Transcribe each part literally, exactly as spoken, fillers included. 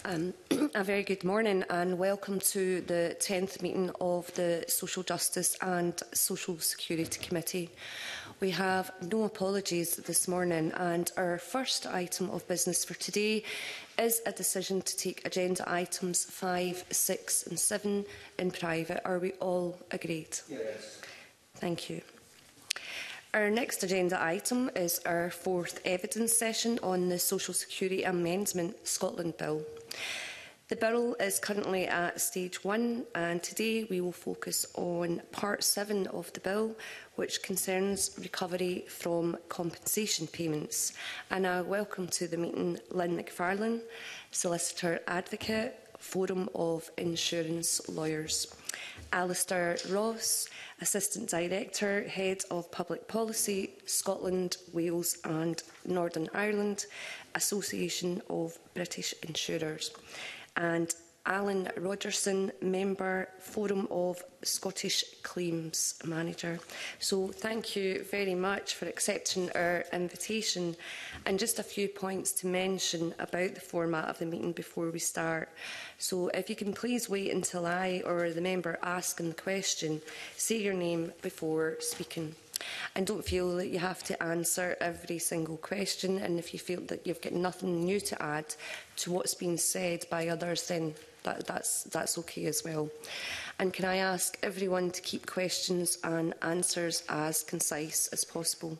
Um, a very good morning and welcome to the tenth meeting of the Social Justice and Social Security Committee. We have no apologies this morning, and our first item of business for today is a decision to take agenda items five, six and seven in private. Are we all agreed? Yes. Thank you. Our next agenda item is our fourth evidence session on the Social Security Amendment Scotland Bill. The bill is currently at stage one, and today we will focus on part seven of the bill, which concerns recovery from compensation payments. And I welcome to the meeting Lynn McFarlane, Solicitor Advocate, Forum of Insurance Lawyers; Alistair Ross, Assistant Director, Head of Public Policy, Scotland, Wales and Northern Ireland, Association of British Insurers; and Alan Rogerson, Member, Forum of Scottish Claims Manager. So thank you very much for accepting our invitation. And just a few points to mention about the format of the meeting before we start. So if you can please wait until I or the member asking the question, say your name before speaking. And don't feel that you have to answer every single question, and if you feel that you've got nothing new to add to what's been said by others, then that, that's, that's okay as well. And can I ask everyone to keep questions and answers as concise as possible?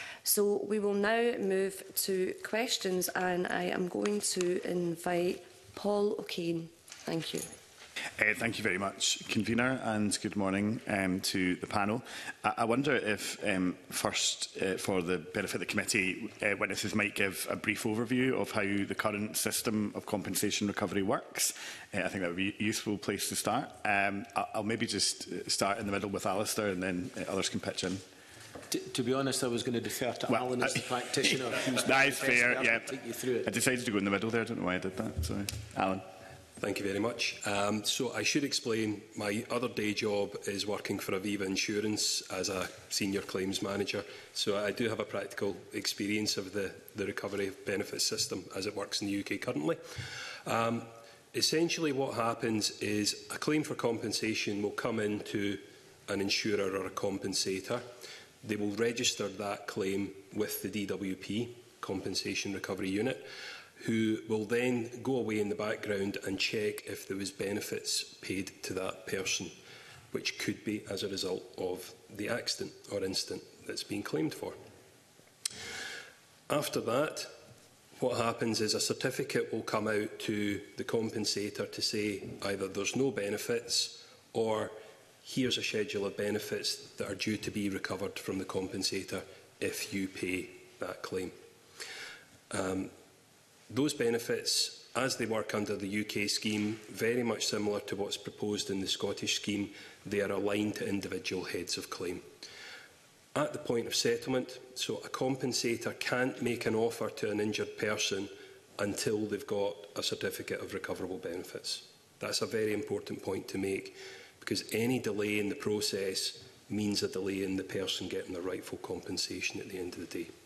So we will now move to questions, and I am going to invite Paul O'Kane. Thank you. Uh, thank you very much, Convener, and good morning um, to the panel. I, I wonder if, um, first, uh, for the benefit of the committee, uh, witnesses might give a brief overview of how the current system of compensation recovery works. Uh, I think that would be a useful place to start. Um, I'll, I'll maybe just start in the middle with Alistair, and then uh, others can pitch in. To, to be honest, I was going to defer to well, Alan as the practitioner. That is fair, yeah. Take you through it. I decided to go in the middle there. I don't know why I did that. Sorry. Alan. Thank you very much. Um, so I should explain, my other day job is working for Aviva Insurance as a senior claims manager. So I do have a practical experience of the, the recovery benefit system as it works in the U K currently. Um, essentially what happens is a claim for compensation will come into an insurer or a compensator. They will register that claim with the D W P, Compensation Recovery Unit, who will then go away in the background and check if there was benefits paid to that person, which could be as a result of the accident or incident that's being claimed for. After that, what happens is a certificate will come out to the compensator to say either there's no benefits or here's a schedule of benefits that are due to be recovered from the compensator if you pay that claim. Um, Those benefits, as they work under the U K scheme, very much similar to what's proposed in the Scottish scheme, they are aligned to individual heads of claim. At the point of settlement, so a compensator can't make an offer to an injured person until they've got a certificate of recoverable benefits. That's a very important point to make, because any delay in the process means a delay in the person getting their rightful compensation at the end of the day.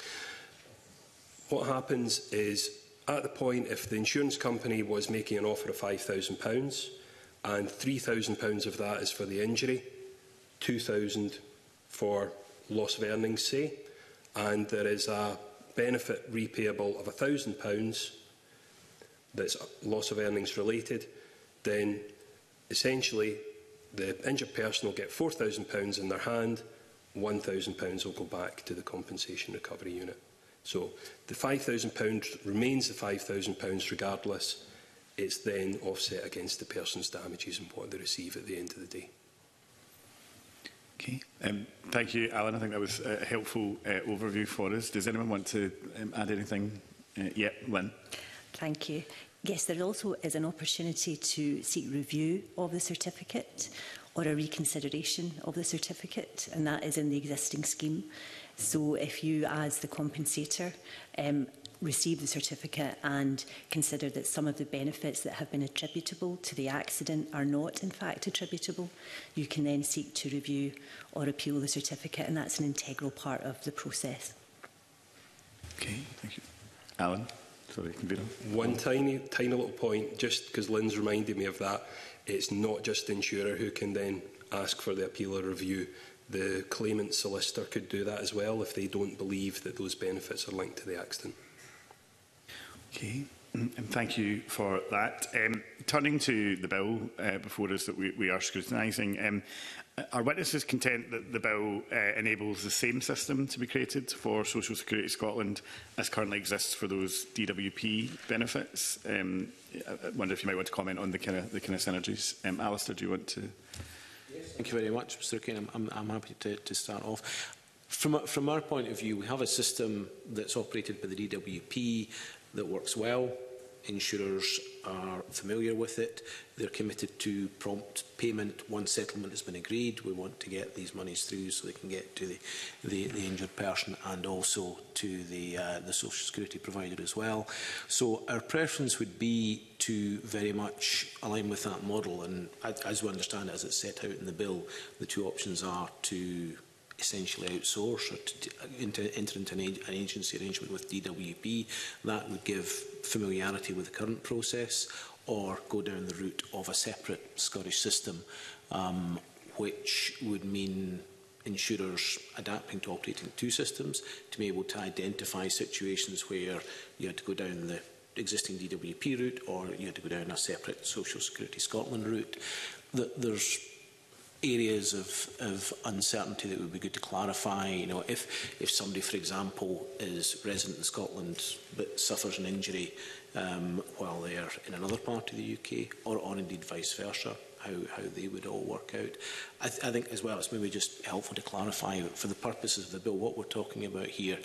What happens is, at the point, if the insurance company was making an offer of five thousand pounds, and three thousand pounds of that is for the injury, two thousand pounds for loss of earnings, say, and there is a benefit repayable of one thousand pounds that's loss of earnings related, then essentially the injured person will get four thousand pounds in their hand, one thousand pounds will go back to the Compensation Recovery Unit. So the five thousand pounds remains the five thousand pounds regardless. It's then offset against the person's damages and what they receive at the end of the day. Okay. Um, thank you, Alan. I think that was a helpful uh, overview for us. Does anyone want to um, add anything? Uh, yeah, Lynn. Thank you. Yes, there also is an opportunity to seek review of the certificate or a reconsideration of the certificate, and that is in the existing scheme. So if you, as the compensator, um, receive the certificate and consider that some of the benefits that have been attributable to the accident are not in fact attributable, you can then seek to review or appeal the certificate, and that's an integral part of the process. Okay, thank you. Alan? Sorry, convener. One tiny, tiny little point, just because Lynn's reminded me of that. It's not just the insurer who can then ask for the appeal or review. The claimant solicitor could do that as well if they don't believe that those benefits are linked to the accident. Okay, and thank you for that. Um, turning to the bill uh, before us that we, we are scrutinising, um, are witnesses content that the bill uh, enables the same system to be created for Social Security Scotland as currently exists for those D W P benefits? Um, I wonder if you might want to comment on the kind of the kind of synergies. Um, Alistair, do you want to? Thank you very much, Mr O'Kane. I'm, I'm, I'm happy to, to start off. From, from our point of view, we have a system that's operated by the D W P that works well. Insurers are familiar with it. They're committed to prompt payment once settlement has been agreed. We want to get these monies through so they can get to the, the, the injured person and also to the, uh, the social security provider as well. So our preference would be to very much align with that model. And as we understand it, as it's set out in the bill, the two options are to essentially outsource or to enter, enter into an, ag an agency arrangement with D W P. That would give familiarity with the current process, or go down the route of a separate Scottish system, um, which would mean insurers adapting to operating two systems to be able to identify situations where you had to go down the existing D W P route or you had to go down a separate Social Security Scotland route. That there's areas of, of uncertainty that would be good to clarify. You know, if, if somebody, for example, is resident in Scotland but suffers an injury um, while they are in another part of the U K, or, or indeed vice versa, how, how they would all work out. I, th I think as well it's maybe just helpful to clarify that for the purposes of the bill, what we're talking about here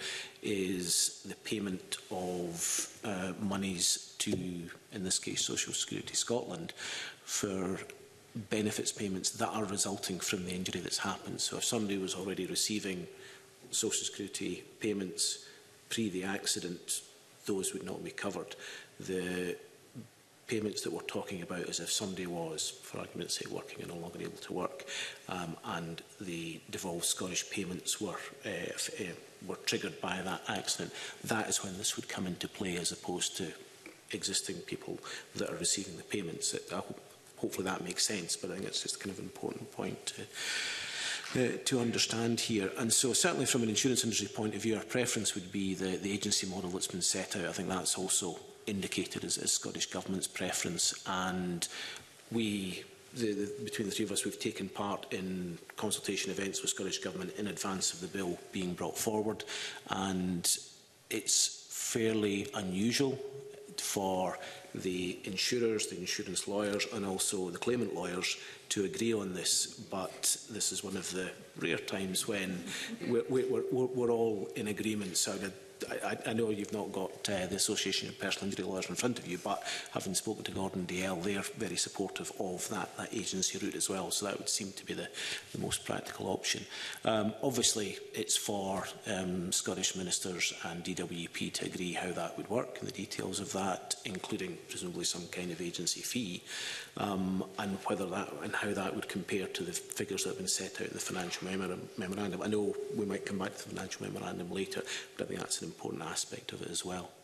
is the payment of uh, monies to, in this case, Social Security Scotland, for benefits payments that are resulting from the injury that's happened. So if somebody was already receiving Social Security payments pre the accident, those would not be covered. The payments that we're talking about is if somebody was, for argument's sake, working and no longer able to work, um, and the devolved Scottish payments were, uh, if, uh, were triggered by that accident, that is when this would come into play, as opposed to existing people that are receiving the payments. I hope Hopefully that makes sense, but I think it's just kind of an important point to, uh, to understand here. And so certainly from an insurance industry point of view, our preference would be the, the agency model that's been set out. I think that's also indicated as, as Scottish Government's preference. And we, the, the, between the three of us, we've taken part in consultation events with Scottish Government in advance of the bill being brought forward. And it's fairly unusual for the insurers, the insurance lawyers and also the claimant lawyers to agree on this, but this is one of the rare times when we're, we're, we're, we're all in agreement. So I, I know you've not got uh, the Association of Personal Injury Lawyers in front of you, but having spoken to Gordon Dalziel, they're very supportive of that, that agency route as well, so that would seem to be the, the most practical option. Um, obviously, it's for um, Scottish ministers and D W P to agree how that would work and the details of that, including presumably some kind of agency fee, um, and whether that and how that would compare to the figures that have been set out in the financial memorandum. I know we might come back to the financial memorandum later, but I think that's an important aspect of it as well.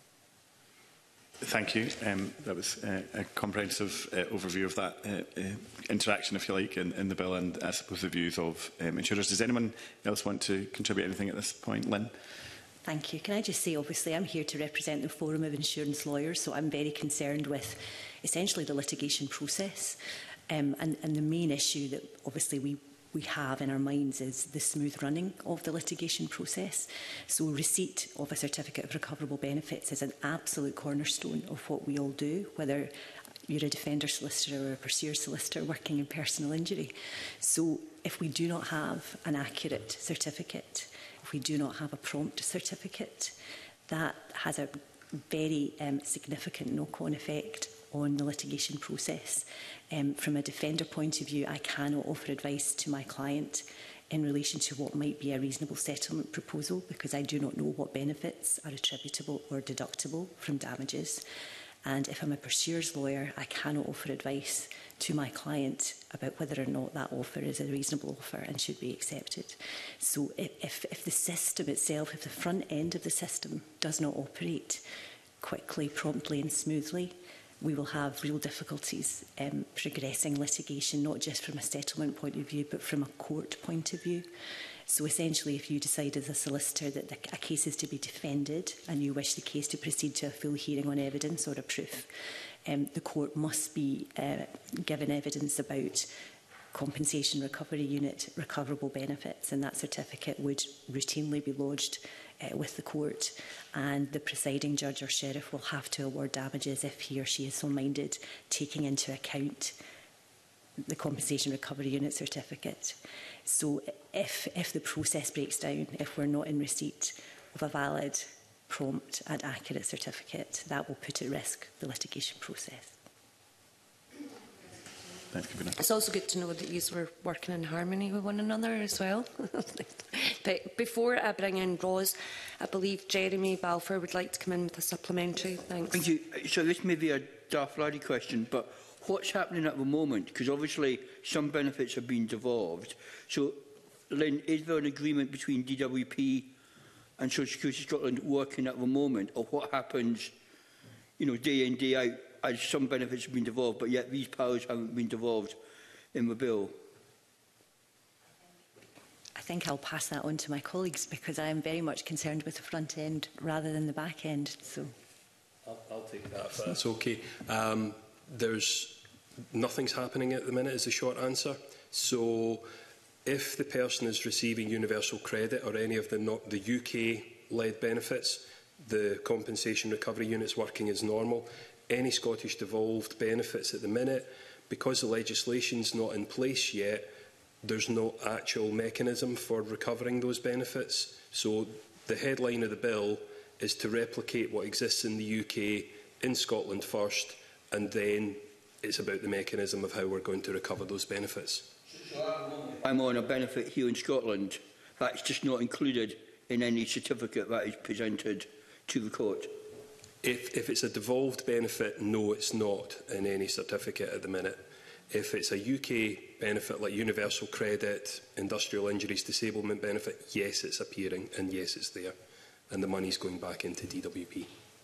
Thank you. Um, that was uh, a comprehensive uh, overview of that uh, uh, interaction, if you like, in, in the bill, and I suppose the views of um, insurers. Does anyone else want to contribute anything at this point? Lynn? Thank you. Can I just say, obviously, I'm here to represent the Forum of Insurance Lawyers, so I'm very concerned with essentially the litigation process. Um, and, and the main issue that obviously we we have in our minds is the smooth running of the litigation process. So receipt of a certificate of recoverable benefits is an absolute cornerstone of what we all do, whether you're a defender solicitor or a pursuer solicitor working in personal injury. So if we do not have an accurate certificate, if we do not have a prompt certificate, that has a very um, significant knock-on effect on the litigation process. Um, from a defender point of view, I cannot offer advice to my client in relation to what might be a reasonable settlement proposal, because I do not know what benefits are attributable or deductible from damages. And if I'm a pursuer's lawyer, I cannot offer advice to my client about whether or not that offer is a reasonable offer and should be accepted. So if, if, if the system itself, if the front end of the system does not operate quickly, promptly and smoothly, we will have real difficulties um, progressing litigation, not just from a settlement point of view, but from a court point of view. So essentially, if you decide as a solicitor that the, a case is to be defended and you wish the case to proceed to a full hearing on evidence or a proof, um, the court must be uh, given evidence about compensation recovery unit recoverable benefits, and that certificate would routinely be lodged uh, with the court, and the presiding judge or sheriff will have to award damages if he or she is so minded, taking into account the compensation recovery unit certificate. So if, if the process breaks down, if we're not in receipt of a valid, prompt and accurate certificate, that will put at risk the litigation process. It's also good to know that you were working in harmony with one another as well. But before I bring in Ros, I believe Jeremy Balfour would like to come in with a supplementary. Thanks. Thank you. So this may be a daft laddie question, but what's happening at the moment? Because obviously some benefits have been devolved. So, Lynn, is there an agreement between D W P and Social Security Scotland working at the moment, or what happens, you know, day in, day out, as some benefits have been devolved, but yet these powers haven't been devolved in the bill? I think I'll pass that on to my colleagues, because I am very much concerned with the front end rather than the back end. So, I'll, I'll take that if that's okay. Um, there's nothing's happening at the minute is the short answer. So if the person is receiving universal credit or any of the, not the U K-led benefits, the compensation recovery unit's working as normal. Any Scottish devolved benefits at the minute, because the legislation's not in place yet, there's no actual mechanism for recovering those benefits. So the headline of the bill is to replicate what exists in the U K in Scotland first, and then it's about the mechanism of how we're going to recover those benefits. I'm on a benefit here in Scotland. That's just not included in any certificate that is presented to the court. If, if it's a devolved benefit, no, it's not in any certificate at the minute. If it's a U K benefit like universal credit, industrial injuries, disablement benefit, yes, it's appearing and yes, it's there. And the money's going back into D W P.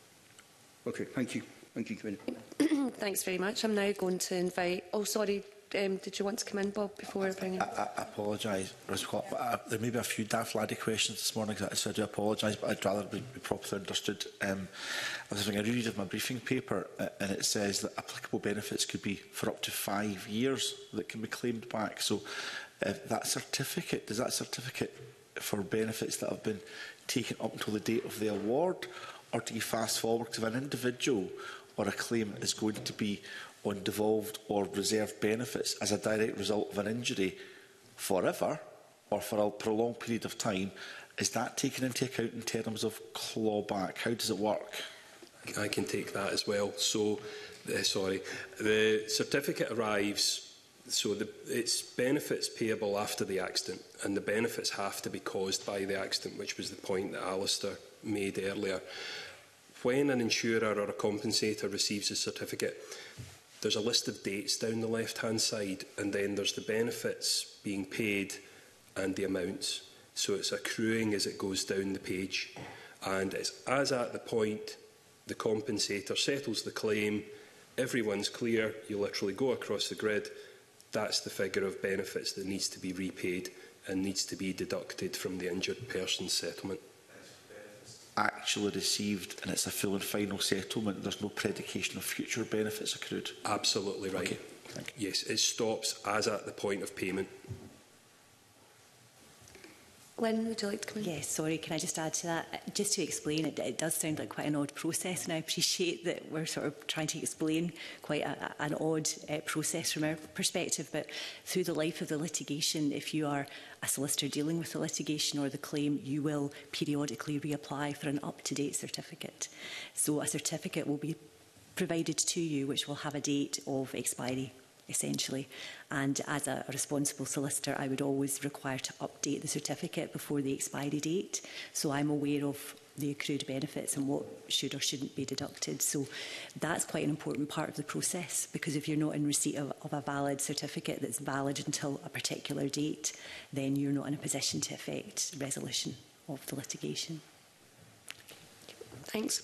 Okay, thank you. Thank you, Commissioner. Thanks very much. I'm now going to invite... Oh, sorry. Um, did you want to come in, Bob, before I bring in? I, I, I apologise, Roscott, but I, there may be a few daft laddie questions this morning, so I do apologise, but I'd rather be, be properly understood. Um, I was having a reread of my briefing paper, uh, and it says that applicable benefits could be for up to five years that can be claimed back. So uh, that certificate, does that certificate for benefits that have been taken up until the date of the award, or do you fast forward to an individual or a claimant is going to be on devolved or reserved benefits as a direct result of an injury forever or for a prolonged period of time? Is that taken into account in terms of clawback? How does it work? I can take that as well. So, uh, sorry, the certificate arrives, so the, it's benefits payable after the accident, and the benefits have to be caused by the accident, which was the point that Alistair made earlier. When an insurer or a compensator receives a certificate, there's a list of dates down the left-hand side, and then there's the benefits being paid and the amounts. So it's accruing as it goes down the page. And it's as at the point the compensator settles the claim, everyone's clear, you literally go across the grid, that's the figure of benefits that needs to be repaid and needs to be deducted from the injured person's settlement. Actually received and it's a full and final settlement, there's no predication of future benefits accrued? Absolutely right. Okay, thank you. Yes, it stops as at the point of payment. Lynn, would you like to come in? Yes, sorry, can I just add to that? Just to explain, it, it does sound like quite an odd process, and I appreciate that we're sort of trying to explain quite a, a, an odd uh, process from our perspective, but through the life of the litigation, if you are a solicitor dealing with the litigation or the claim, you will periodically reapply for an up-to-date certificate. So a certificate will be provided to you which will have a date of expiry, essentially. And as a responsible solicitor, I would always require to update the certificate before the expiry date. So I'm aware of the accrued benefits and what should or shouldn't be deducted. So that's quite an important part of the process, because if you're not in receipt of, of a valid certificate that's valid until a particular date, then you're not in a position to effect resolution of the litigation. Thanks.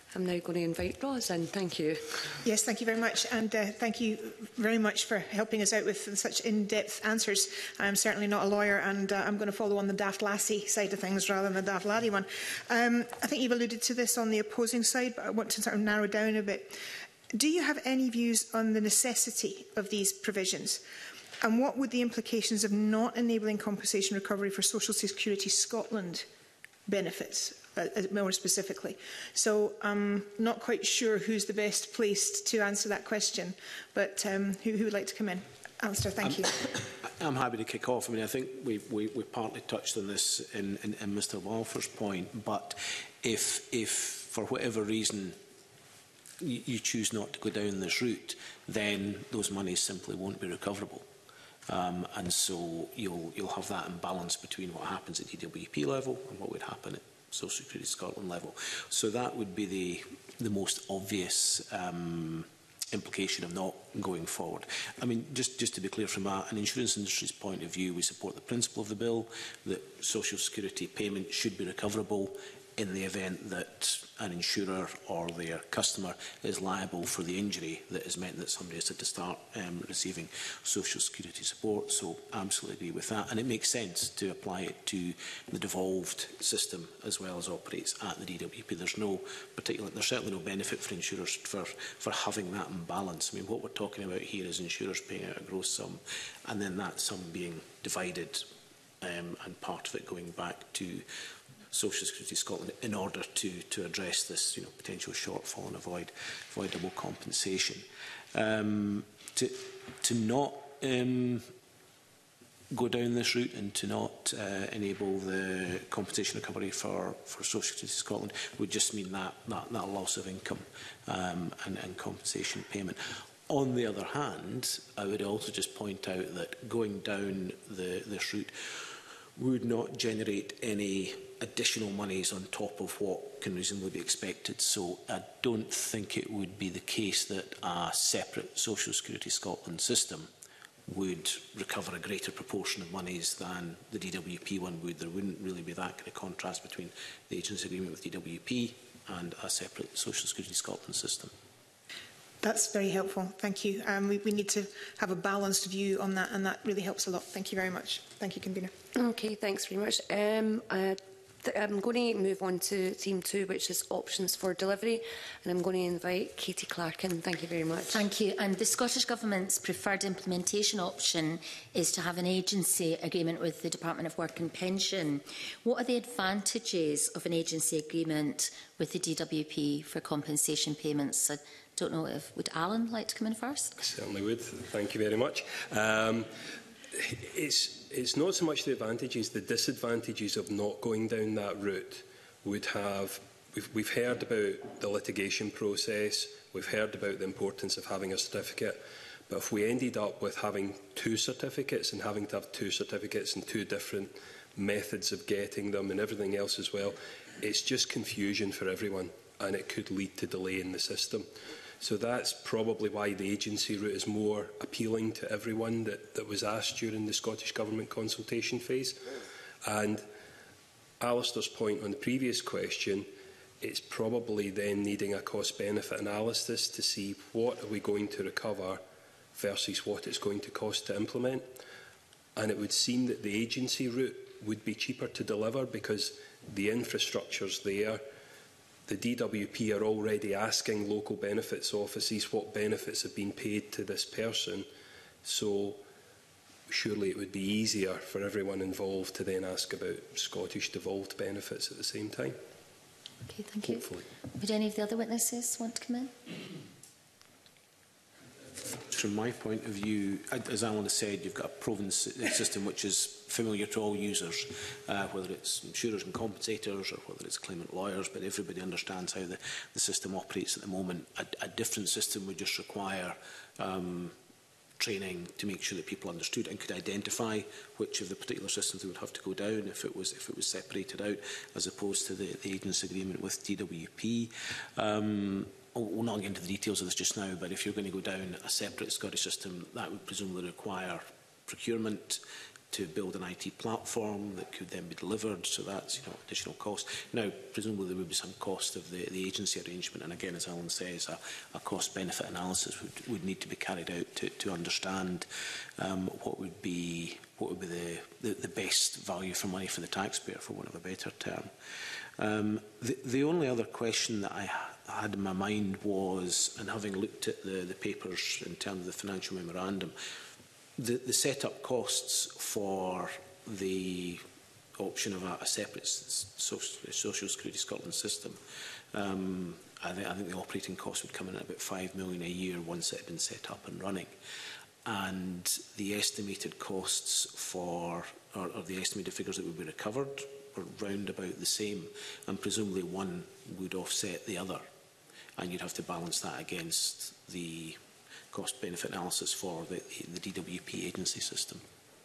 I'm now going to invite Ros in. Thank you. Yes, thank you very much, and uh, thank you very much for helping us out with such in-depth answers. I'm certainly not a lawyer, and uh, I'm going to follow on the Daft Lassie side of things rather than the Daft Laddie one. Um, I think you've alluded to this on the opposing side, but I want to sort of narrow down a bit. Do you have any views on the necessity of these provisions? And what would the implications of not enabling compensation recovery for Social Security Scotland benefits, uh, more specifically? So I'm not quite sure who's the best placed to answer that question, but um, who, who would like to come in? Alistair, thank I'm, you. I'm happy to kick off. I mean, I think we, we, we partly touched on this in, in, in Mr Walfer's point, but if, if for whatever reason you, you choose not to go down this route, then those monies simply won't be recoverable. Um, and so you'll, you'll have that imbalance between what happens at D W P level and what would happen at Social Security Scotland level. So that would be the, the most obvious um, implication of not going forward. I mean, just, just to be clear, from a, an insurance industry's point of view, we support the principle of the bill that Social Security payment should be recoverable in the event that an insurer or their customer is liable for the injury that has meant that somebody has had to start um, receiving Social Security support. So I absolutely agree with that. And it makes sense to apply it to the devolved system as well as operates at the D W P. There's no particular, there's certainly no benefit for insurers for, for having that imbalance. I mean, what we're talking about here is insurers paying out a gross sum and then that sum being divided um, and part of it going back to Social Security Scotland in order to, to address this you know, potential shortfall and avoid, avoid double compensation. Um, to, to not um, go down this route and to not uh, enable the compensation recovery for, for Social Security Scotland would just mean that, that, that loss of income um, and, and compensation payment. On the other hand, I would also just point out that going down the, this route would not generate any additional monies on top of what can reasonably be expected. So I don't think it would be the case that a separate Social Security Scotland system would recover a greater proportion of monies than the D W P one would. There wouldn't really be that kind of contrast between the agency agreement with D W P and a separate Social Security Scotland system. That's very helpful. Thank you. Um, we, we need to have a balanced view on that, and that really helps a lot. Thank you very much. Thank you, Convener. Okay, thanks very much. Um, uh, I'm going to move on to theme two, which is options for delivery, and I'm going to invite Katie Clark in. Thank you very much. Thank you. And the Scottish Government's preferred implementation option is to have an agency agreement with the Department of Work and Pension. What are the advantages of an agency agreement with the D W P for compensation payments? I don't know if would Alan like to come in first? I certainly would. Thank you very much. Um, it's it's not so much the advantages, the disadvantages of not going down that route would have. We've, we've heard about the litigation process. We've heard about the importance of having a certificate. But if we ended up with having two certificates and having to have two certificates and two different methods of getting them and everything else as well, it's just confusion for everyone, and it could lead to delay in the system. So that's probably why the agency route is more appealing to everyone that, that was asked during the Scottish Government consultation phase. And Alistair's point on the previous question, it's probably then needing a cost-benefit analysis to see what are we going to recover versus what it's going to cost to implement. And it would seem that the agency route would be cheaper to deliver because the infrastructure's there. The D W P are already asking local benefits offices what benefits have been paid to this person. So surely it would be easier for everyone involved to then ask about Scottish devolved benefits at the same time. Okay, thank Hopefully. you. Would any of the other witnesses want to come in? From my point of view, as Alan has said, you've got a proven system which is familiar to all users, uh, whether it's insurers and compensators or whether it's claimant lawyers, but everybody understands how the, the system operates at the moment. A, a different system would just require um, training to make sure that people understood and could identify which of the particular systems they would have to go down if it was if it was separated out, as opposed to the, the agency agreement with D W P. Um, We'll not get into the details of this just now, but if you're going to go down a separate Scottish system, that would presumably require procurement, to build an I T platform that could then be delivered, so that's, you know, additional cost. Now, presumably there would be some cost of the, the agency arrangement, and again, as Alan says, a, a cost-benefit analysis would, would need to be carried out to, to understand um, what would be what would be the, the, the best value for money for the taxpayer, for want of a better term. Um, the, the only other question that I ha had in my mind was, and having looked at the, the papers in terms of the financial memorandum, The, the set-up costs for the option of a, a separate social, social Security Scotland system, um, I, th I think the operating cost would come in at about five million pounds a year once it had been set up and running. And the estimated costs for, or, or the estimated figures that would be recovered were round about the same, and presumably one would offset the other. And you'd have to balance that against the cost-benefit analysis for the, the D W P agency system.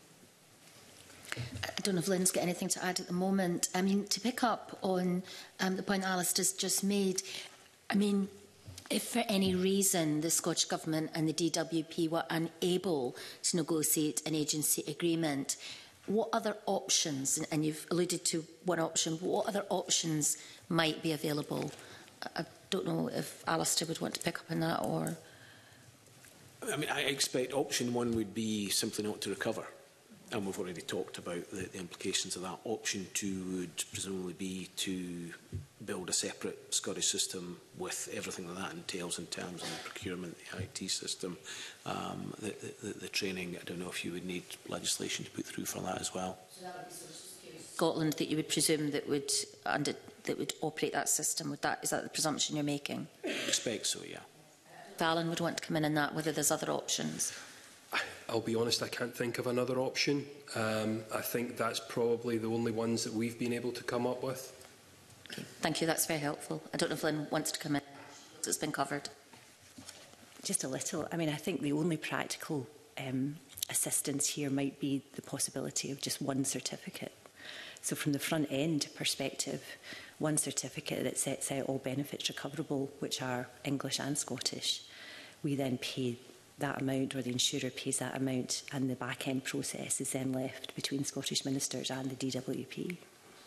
I don't know if Lynn's got anything to add at the moment. I mean, to pick up on um, the point Alistair's just made, I mean, if for any reason the Scottish Government and the D W P were unable to negotiate an agency agreement, what other options, and you've alluded to one option, what other options might be available? I don't know if Alistair would want to pick up on that, or... I mean, I expect option one would be simply not to recover. And we've already talked about the, the implications of that. Option two would presumably be to build a separate Scottish system with everything that that entails in terms of the procurement, the I T system, um, the, the, the training. I don't know if you would need legislation to put through for that as well. So that would be Social Security Scotland that you would presume that would, under, that would operate that system. Would that, is that the presumption you're making? I expect so, yeah. If Alan would want to come in on that, whether there's other options. I'll be honest, I can't think of another option. Um, I think that's probably the only ones that we've been able to come up with. Okay, thank you, that's very helpful. I don't know if Lynn wants to come in. It's been covered. Just a little. I mean, I think the only practical um, assistance here might be the possibility of just one certificate. So from the front end perspective, one certificate that sets out all benefits recoverable, which are English and Scottish. We then pay that amount, or the insurer pays that amount, and the back end process is then left between Scottish ministers and the D W P.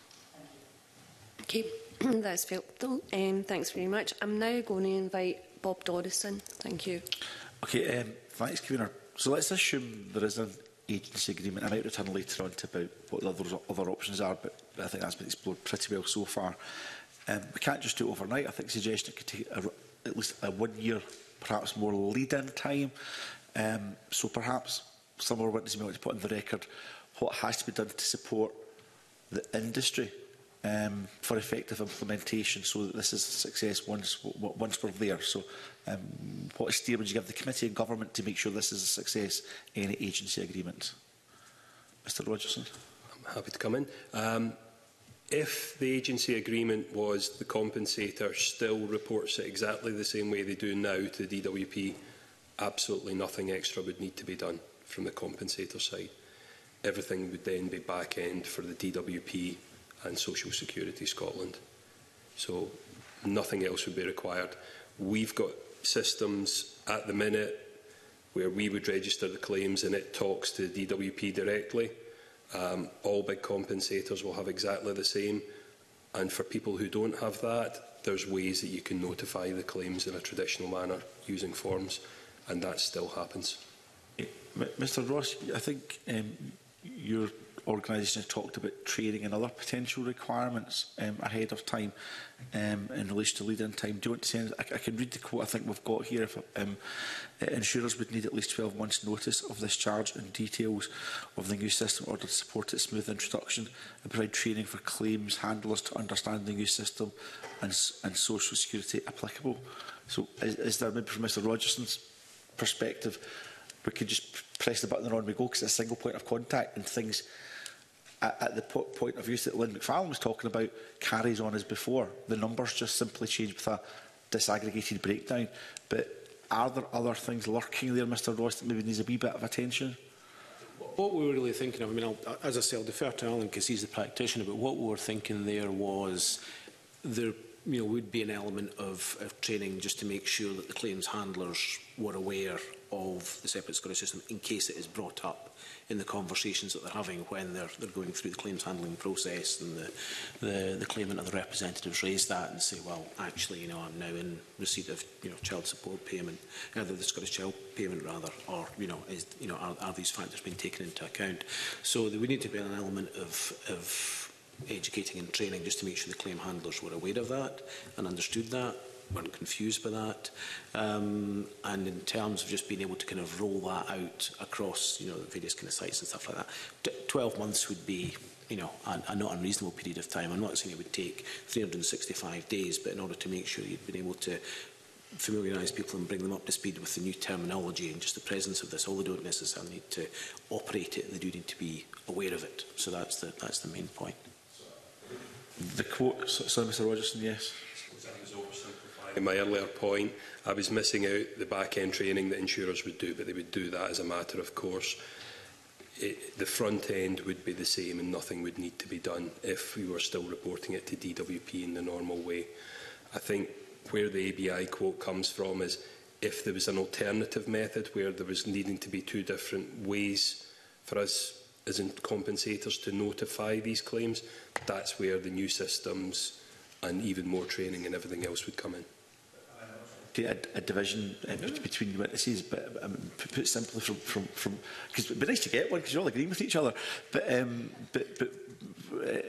Okay, that's helpful. Um, thanks very much. I'm now going to invite Bob Dodison. Thank you. Okay, um, thanks, Convener. So let's assume there is an agency agreement. I might return later on to about what the other, other options are, but, but I think that's been explored pretty well so far. Um, we can't just do it overnight. I think suggestion it could take a, at least a one year, perhaps more lead-in time. Um, so perhaps some of our witnesses may want to put on the record what has to be done to support the industry um, for effective implementation, so that this is a success once, once we're there. So um, what steer would you give the committee and government to make sure this is a success, any agency agreement? Mr Rogerson. I'm happy to come in. Um, if the agency agreement was the compensator still reports it exactly the same way they do now to the D W P, absolutely nothing extra would need to be done from the compensator side. Everything would then be back end for the D W P and Social Security Scotland. So nothing else would be required. We've got systems at the minute where we would register the claims and it talks to the D W P directly. Um, all big compensators will have exactly the same, and for people who don't have that, there's ways that you can notify the claims in a traditional manner using forms, and that still happens. Mr Ross, I think um, your organisation has talked about training and other potential requirements um, ahead of time um, in relation to lead-in time. Do you want to say, I, I can read the quote I think we've got here. If um, uh, insurers would need at least twelve months notice of this charge and details of the new system in order to support its smooth introduction and provide training for claims handlers to understand the new system and, and social security applicable. So is, is there maybe from Mr Rogerson's perspective we could just press the button and on we go, because it's a single point of contact and things at, at the po point of use that Lynn McFarlane was talking about carries on as before. The numbers just simply change with a disaggregated breakdown. But are there other things lurking there, Mr Ross, that maybe needs a wee bit of attention? What we were really thinking of, I mean, I'll, as I say, I'll defer to Alan because he's the practitioner, but what we were thinking there was there you know, would be an element of, of training just to make sure that the claims handlers were aware of the separate Scottish system in case it is brought up in the conversations that they're having when they're, they're going through the claims handling process, and the, the, the claimant or the representatives raise that and say, well, actually, you know, I'm now in receipt of, you know, child support payment, either the Scottish child payment rather, or, you know, is, you know, are, are these factors being taken into account? So there would need to be an element of, of educating and training just to make sure the claim handlers were aware of that and understood that, weren't confused by that, um, and in terms of just being able to kind of roll that out across, you know, various kind of sites and stuff like that. T twelve months would be, you know, a, a not unreasonable period of time. I'm not saying it would take three hundred and sixty-five days, but in order to make sure you'd been able to familiarise people and bring them up to speed with the new terminology and just the presence of this, all they don't necessarily need to operate it, they do need to be aware of it. So that's the that's the main point. The quote, sorry, Mr Rogerson, yes. In my earlier point, I was missing out the back-end training that insurers would do, but they would do that as a matter of course. It, the front end would be the same and nothing would need to be done if we were still reporting it to D W P in the normal way. I think where the A B I quote comes from is if there was an alternative method where there was needing to be two different ways for us as in compensators to notify these claims, that's where the new systems and even more training and everything else would come in. A, a division uh, between witnesses, but um, put, put simply from from from because it'd be nice to get one because you're all agreeing with each other. But um, but but uh,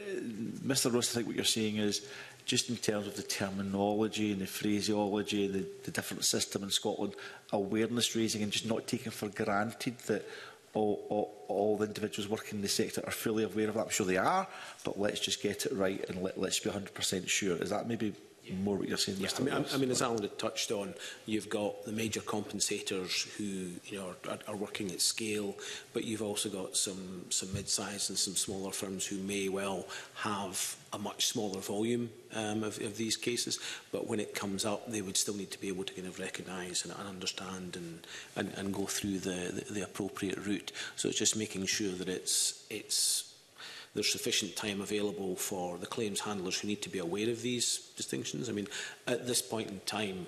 Mr Ross, I think what you're saying is just in terms of the terminology and the phraseology, the, the different system in Scotland, awareness raising and just not taking for granted that all, all, all the individuals working in the sector are fully aware of that. I'm sure they are, but let's just get it right and let, let's be one hundred percent sure. Is that maybe more what you're saying, Mr Yeah, I mean, I, I mean, as Alan had touched on, you've got the major compensators who, you know, are, are working at scale, but you've also got some, some mid-sized and some smaller firms who may well have a much smaller volume um, of, of these cases, but when it comes up, they would still need to be able to kind of recognise and, and understand and, and, and go through the, the, the appropriate route. So it's just making sure that it's, it's there's sufficient time available for the claims handlers who need to be aware of these distinctions. I mean, at this point in time,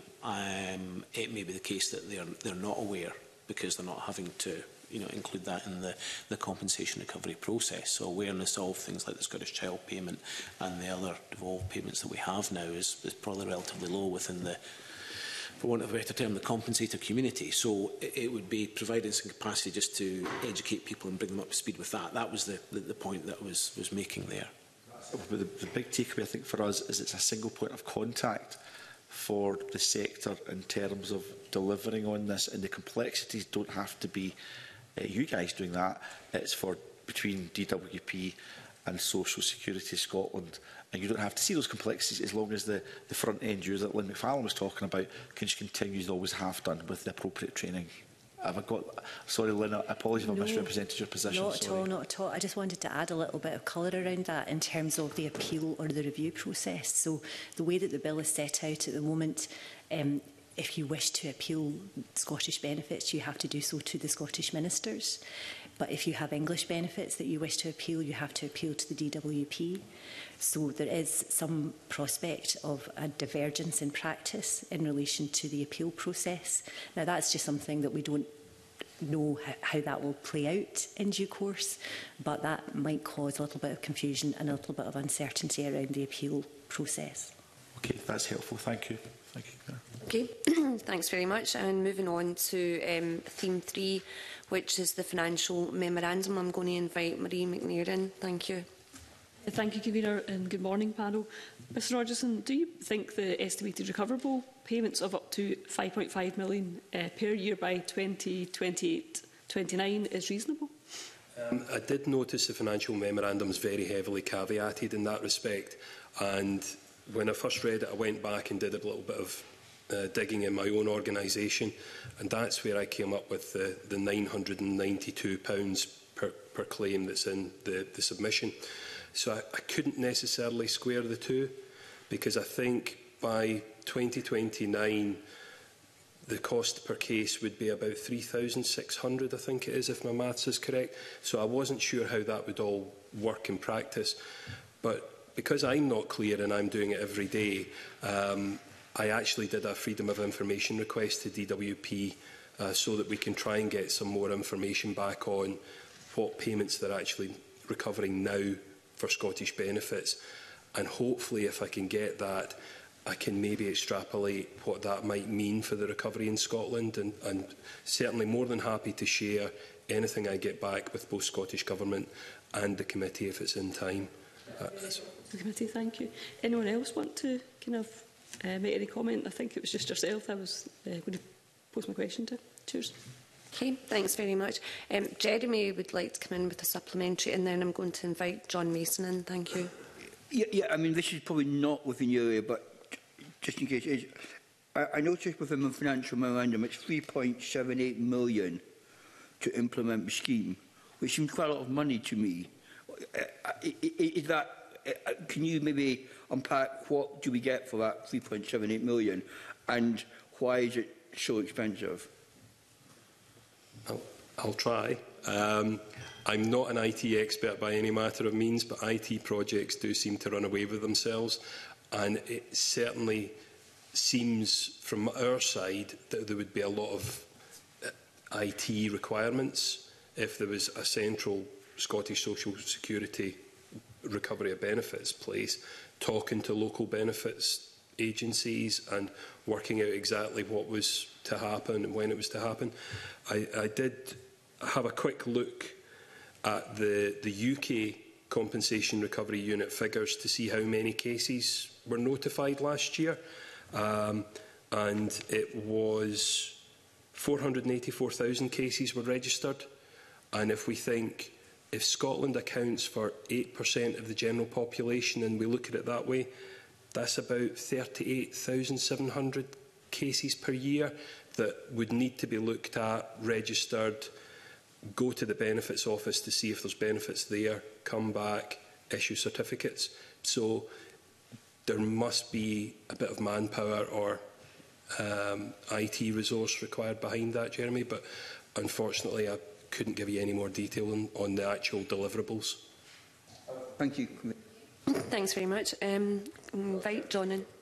um, it may be the case that they're they're not aware because they're not having to, you know, include that in the the compensation recovery process. So awareness of things like the Scottish Child Payment and the other devolved payments that we have now is, is probably relatively low within the, for want of a better term, the compensator community. So it, it would be providing some capacity just to educate people and bring them up to speed with that. That was the, the, the point that I was, was making there. The, the big takeaway, I think, for us is it's a single point of contact for the sector in terms of delivering on this, and the complexities don't have to be uh, you guys doing that. It's for between D W P and Social Security Scotland. And you don't have to see those complexities as long as the, the front end user that Lynn McFarlane was talking about can just continue as they always have done with the appropriate training. Have I got... Sorry, Lynn, I apologise if I no, misrepresented your position. Not at sorry. all, not at all. I just wanted to add a little bit of colour around that in terms of the appeal or the review process. So the way that the bill is set out at the moment, um, if you wish to appeal Scottish benefits, you have to do so to the Scottish ministers. But if you have English benefits that you wish to appeal, you have to appeal to the D W P. So there is some prospect of a divergence in practice in relation to the appeal process. Now, that's just something that we don't know how that will play out in due course, but that might cause a little bit of confusion and a little bit of uncertainty around the appeal process. Okay, that's helpful. Thank you. Thank you. Okay, thanks very much. And moving on to um, theme three, which is the financial memorandum. I'm going to invite Marie McNair in. Thank you. Thank you, Convener, and good morning, panel. Mr Rogerson, do you think the estimated recoverable payments of up to five point five million uh, per year by twenty twenty-eight twenty-nine is reasonable? Um, I did notice the financial memorandum is very heavily caveated in that respect, and when I first read it, I went back and did a little bit of uh, digging in my own organisation, and that's where I came up with the, the nine hundred and ninety-two pounds per, per claim that's in the, the submission. So I, I couldn't necessarily square the two, because I think by twenty twenty-nine the cost per case would be about three thousand six hundred, I think it is, if my maths is correct. So I wasn't sure how that would all work in practice. But because I'm not clear and I'm doing it every day, um, I actually did a Freedom of Information request to D W P uh, so that we can try and get some more information back on what payments they're actually recovering now for Scottish benefits. And hopefully, if I can get that, I can maybe extrapolate what that might mean for the recovery in Scotland, and, and certainly more than happy to share anything I get back with both Scottish Government and the committee if it's in time. Uh, the committee, thank you. Anyone else want to kind of uh, make any comment? I think it was just yourself I was uh, going to pose my question to. Cheers. Okay, thanks very much. Um, Jeremy would like to come in with a supplementary, and then I'm going to invite John Mason in. Thank you. Yeah, yeah, I mean, this is probably not within your area, but just in case, it is, I, I noticed within the financial memorandum it's three point seven eight million to implement the scheme, which seems quite a lot of money to me. Uh, is that, uh, can you maybe unpack what do we get for that three point seven eight million, and why is it so expensive? I'll, I'll try. Um, I'm not an I T expert by any matter of means, but I T projects do seem to run away with themselves, and it certainly seems from our side that there would be a lot of I T requirements if there was a central Scottish Social Security recovery of benefits place, talking to local benefits agencies and working out exactly what was to happen and when it was to happen. I, I did have a quick look at the, the U K Compensation Recovery Unit figures to see how many cases were notified last year, um, and it was four hundred and eighty-four thousand cases were registered. And if we think, if Scotland accounts for eight percent of the general population and we look at it that way, that's about thirty-eight thousand seven hundred cases per year that would need to be looked at, registered, go to the benefits office to see if there's benefits there, come back, issue certificates. So there must be a bit of manpower or um, I T resource required behind that, Jeremy, but unfortunately I couldn't give you any more detail on, on the actual deliverables. Thank you. Thanks very much. Um, invite John in.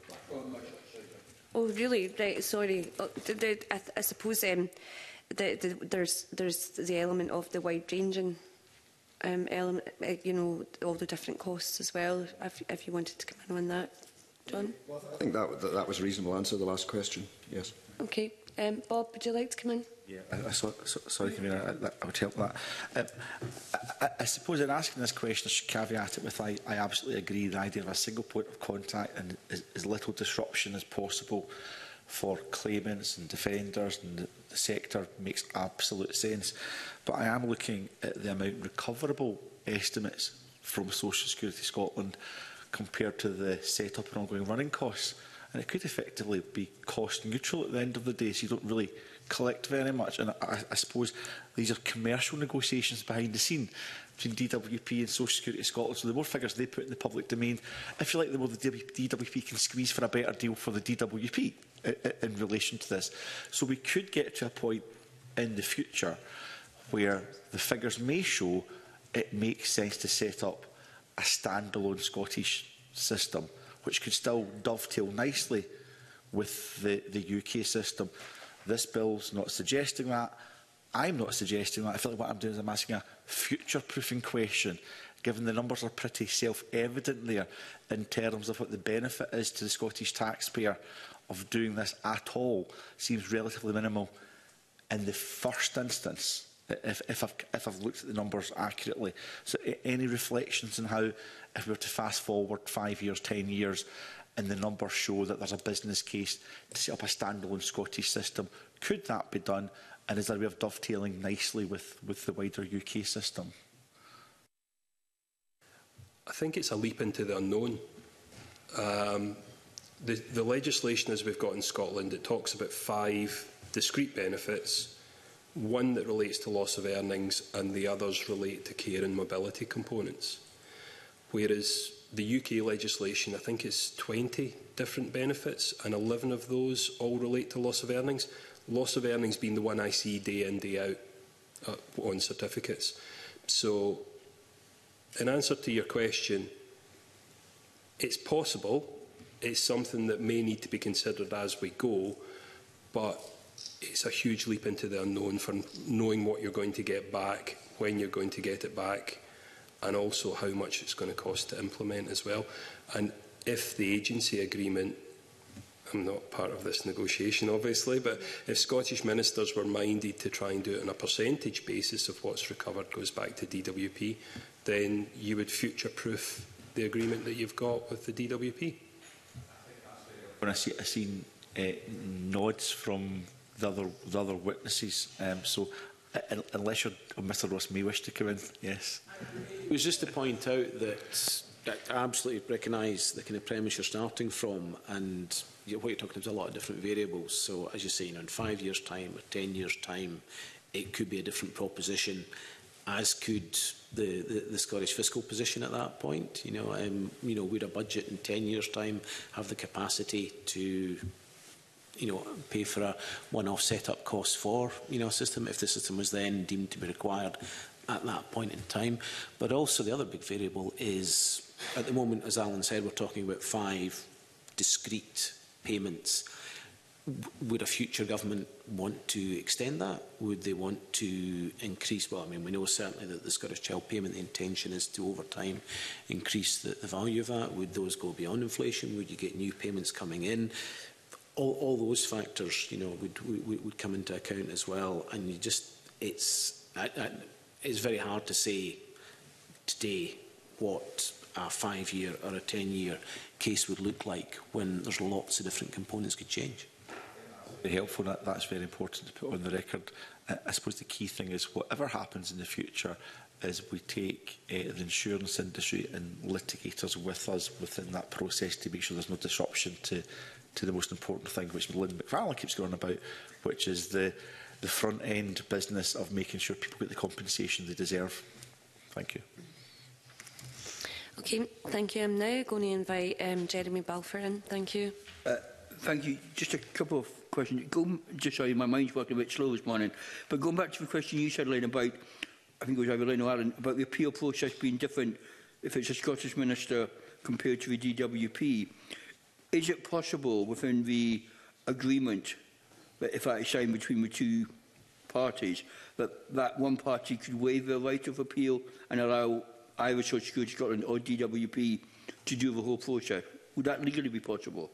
Oh, really? Right, sorry. Oh, the, the, I, I suppose um, the, the, there's there's the element of the wide-ranging um, element, uh, you know, all the different costs as well, if, if you wanted to come in on that. John? Well, I think that, that, that was a reasonable answer, the last question, yes. Okay. Um, Bob, would you like to come in? Yeah, I, I, so, so, sorry, Convener, I, I would help that. Um, I, I, I suppose in asking this question, I should caveat it with I, I absolutely agree the idea of a single point of contact and as, as little disruption as possible for claimants and defenders and the, the sector makes absolute sense. But I am looking at the amount recoverable estimates from Social Security Scotland compared to the set-up and ongoing running costs. And it could effectively be cost neutral at the end of the day, so you don't really collect very much. And I, I suppose these are commercial negotiations behind the scene between D W P and Social Security Scotland. So the more figures they put in the public domain, if you like, the more the D W P can squeeze for a better deal for the D W P in, in relation to this. So we could get to a point in the future where the figures may show it makes sense to set up a standalone Scottish system, which could still dovetail nicely with the, the U K system. This bill's not suggesting that. I'm not suggesting that. I feel like what I'm doing is I'm asking a future-proofing question, given the numbers are pretty self-evident there in terms of what the benefit is to the Scottish taxpayer of doing this at all. Seems relatively minimal in the first instance, if, if, I've, if I've looked at the numbers accurately. So any reflections on how, if we were to fast forward five years, ten years, and the numbers show that there's a business case to set up a standalone Scottish system, could that be done? And is there a way of dovetailing nicely with, with the wider U K system? I think it's a leap into the unknown. Um, the, the legislation as we've got in Scotland, it talks about five discrete benefits, one that relates to loss of earnings and the others relate to care and mobility components. Whereas the U K legislation, I think, is twenty different benefits and eleven of those all relate to loss of earnings. Loss of earnings being the one I see day in, day out uh, on certificates. So, in answer to your question, it's possible. It's something that may need to be considered as we go, but it's a huge leap into the unknown for knowing what you're going to get back, when you're going to get it back, and also how much it's going to cost to implement as well. And if the agency agreement, I'm not part of this negotiation obviously, but if Scottish ministers were minded to try and do it on a percentage basis of what's recovered goes back to D W P, then you would future-proof the agreement that you've got with the D W P. When I see, I seen uh, nods from the other, the other witnesses, um, so uh, unless you're, oh, Mr Ross may wish to come in, yes. It was just to point out that I absolutely recognise the kind of premise you're starting from, and you know, what you're talking about is a lot of different variables. So, as you say, you know, in five years' time or ten years' time, it could be a different proposition, as could the, the, the Scottish fiscal position at that point. You know, um, you know, would a budget in ten years' time have the capacity to, you know, pay for a one-off set-up cost for, you know, a system if the system was then deemed to be required at that point in time? But also the other big variable is, at the moment, as Alan said, we're talking about five discrete payments. Would a future government want to extend that? Would they want to increase? Well, I mean, we know certainly that the Scottish Child Payment, the intention is to, over time, increase the, the value of that. Would those go beyond inflation? Would you get new payments coming in? All, all those factors, you know, would, would, would come into account as well. And you just, it's, I, I, it's very hard to say today what a five-year or a ten-year case would look like when there's lots of different components could change. Very helpful. That, that's very important to put on the record. Uh, I suppose the key thing is whatever happens in the future is we take uh, the insurance industry and litigators with us within that process to make sure there's no disruption to, to the most important thing, which Lynn McFarlane keeps going about, which is the, the front-end business of making sure people get the compensation they deserve. Thank you. Okay, thank you. I'm now going to invite um, Jeremy Balfour in. Thank you. Uh, thank you. Just a couple of questions. Go, just sorry, my mind's working a bit slow this morning. But going back to the question you said, Lynn, about, I think it was either Lynn or Alan, about the appeal process being different if it's a Scottish minister compared to the D W P. Is it possible within the agreement, that if that is signed between the two parties, that that one party could waive the right of appeal and allow either Social Security Scotland or D W P to do the whole process? Would that legally be possible?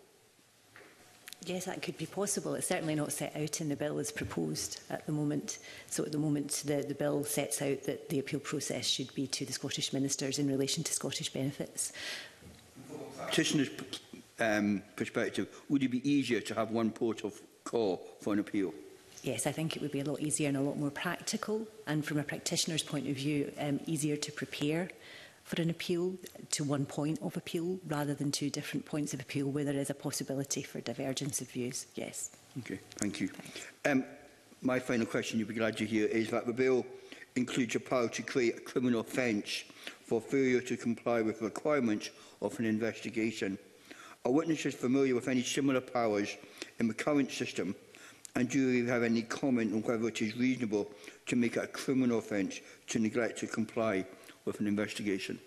Yes, that could be possible. It's certainly not set out in the bill as proposed at the moment. So at the moment, the, the bill sets out that the appeal process should be to the Scottish ministers in relation to Scottish benefits. Petitioner's um, perspective, would it be easier to have one port of call for an appeal? Yes, I think it would be a lot easier and a lot more practical, and from a practitioner's point of view, um, easier to prepare for an appeal to one point of appeal rather than two different points of appeal where there is a possibility for divergence of views. Yes. Okay, thank you. Um, my final question, you'll be glad to hear, is that the bill includes a power to create a criminal offence for failure to comply with requirements of an investigation. Are witnesses familiar with any similar powers in the current system, and do you have any comment on whether it is reasonable to make it a criminal offence to neglect to comply with an investigation?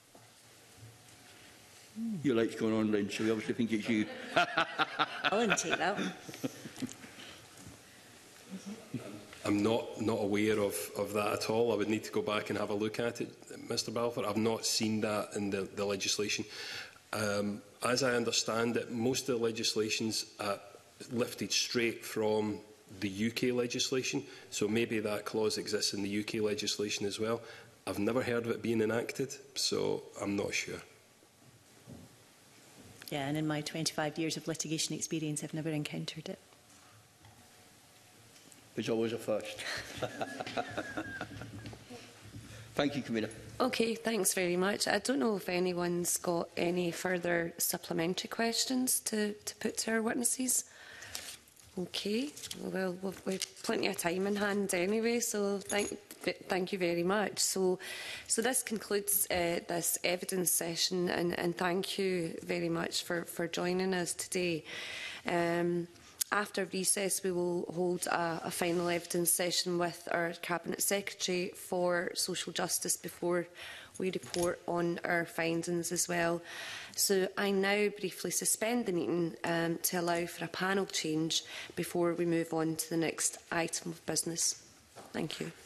Mm. Your light's going on, Lynn, so we obviously think it's you. I'll take that one. I'm not, not aware of, of that at all. I would need to go back and have a look at it, Mr Balfour. I've not seen that in the, the legislation. Um, as I understand it, most of the legislation's uh, lifted straight from the U K legislation, so maybe that clause exists in the U K legislation as well. I've never heard of it being enacted, so I'm not sure. Yeah, and in my twenty-five years of litigation experience, I've never encountered it. It's always a first. Thank you, Camilla. Okay, thanks very much. I don't know if anyone's got any further supplementary questions to, to put to our witnesses. Okay, well, we've, we've plenty of time in hand anyway, so thank, thank you very much. So, so this concludes uh, this evidence session, and, and thank you very much for, for joining us today. Um, After recess, we will hold a, a final evidence session with our Cabinet Secretary for Social Justice before we report on our findings as well. So I now briefly suspend the meeting um, to allow for a panel change before we move on to the next item of business. Thank you.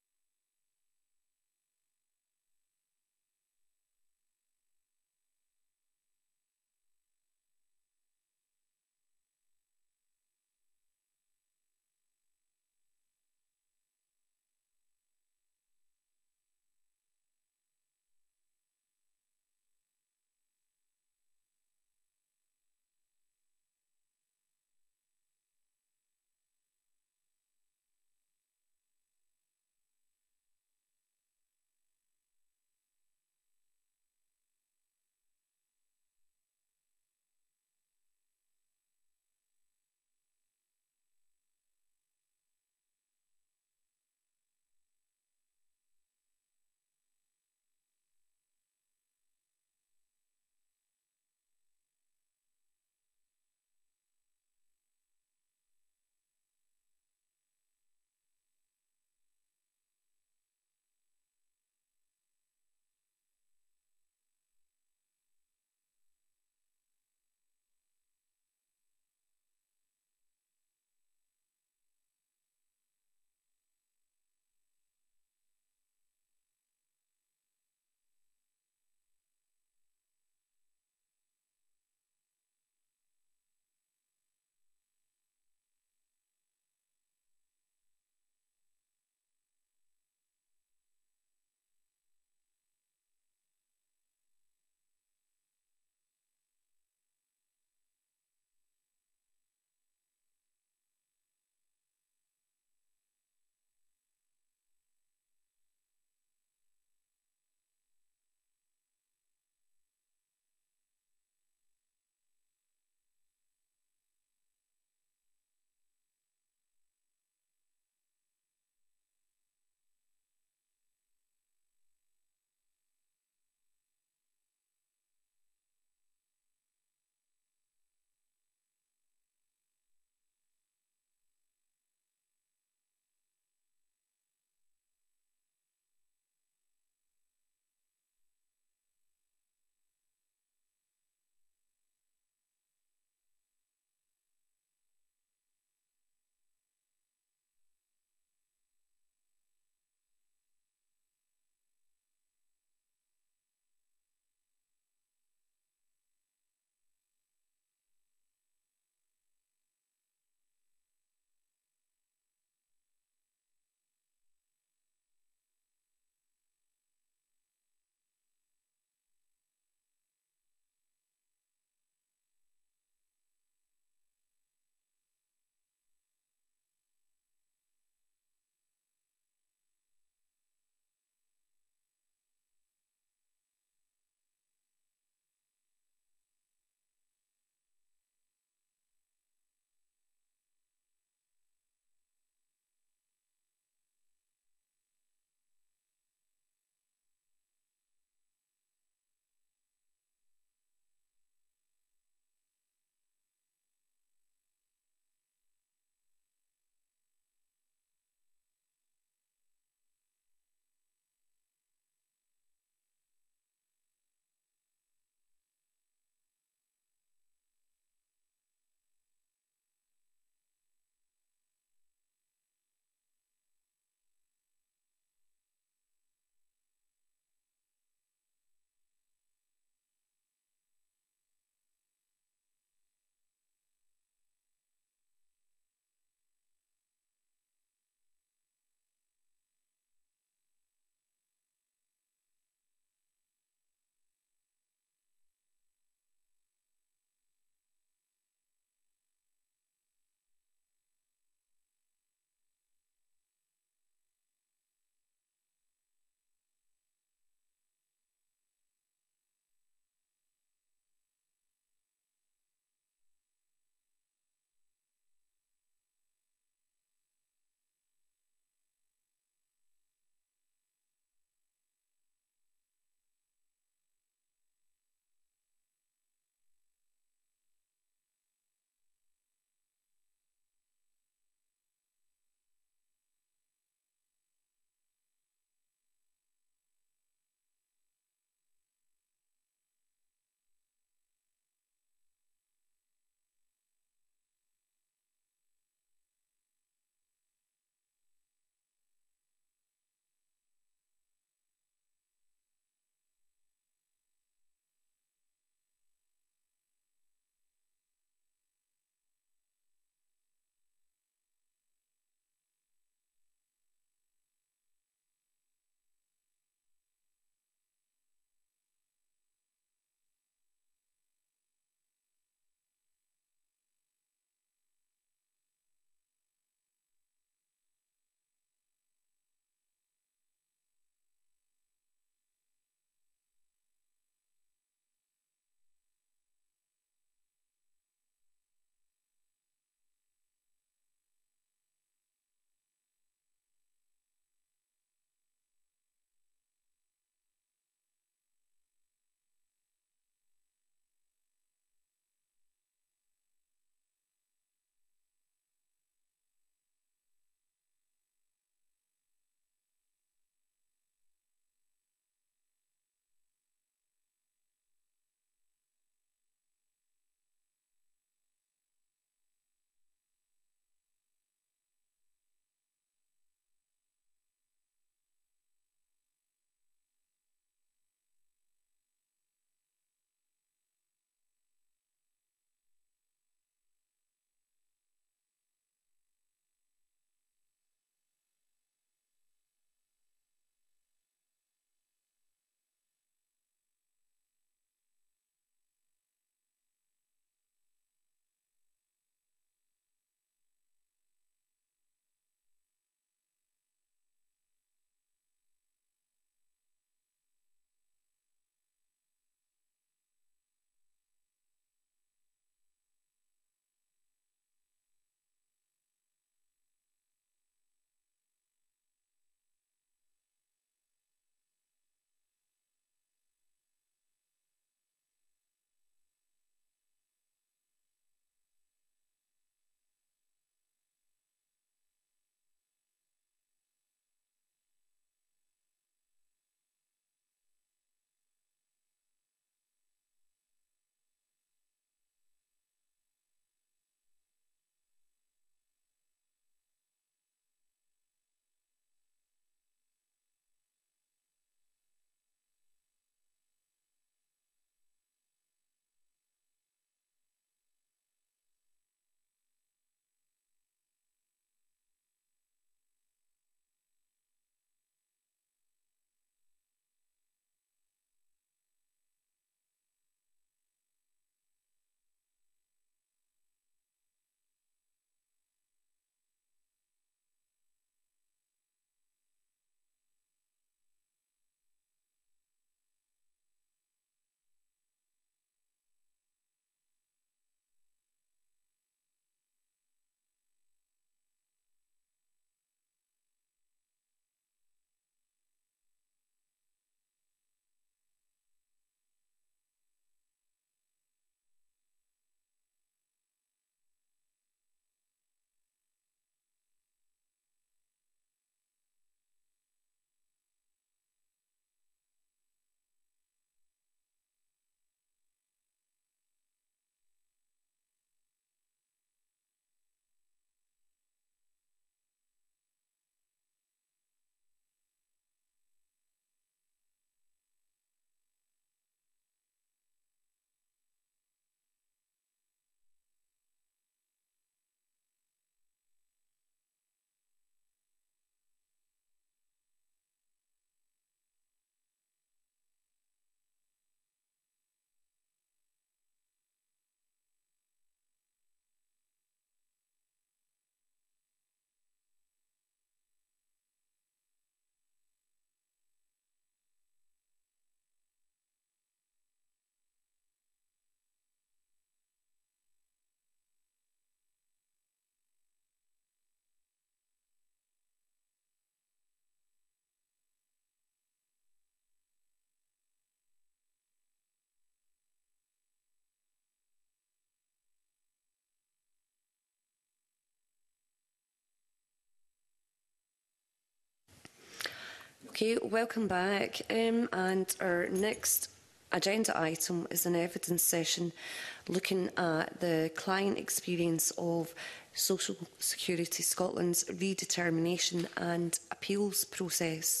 Okay, welcome back. Um, and our next agenda item is an evidence session looking at the client experience of Social Security Scotland's redetermination and appeals process.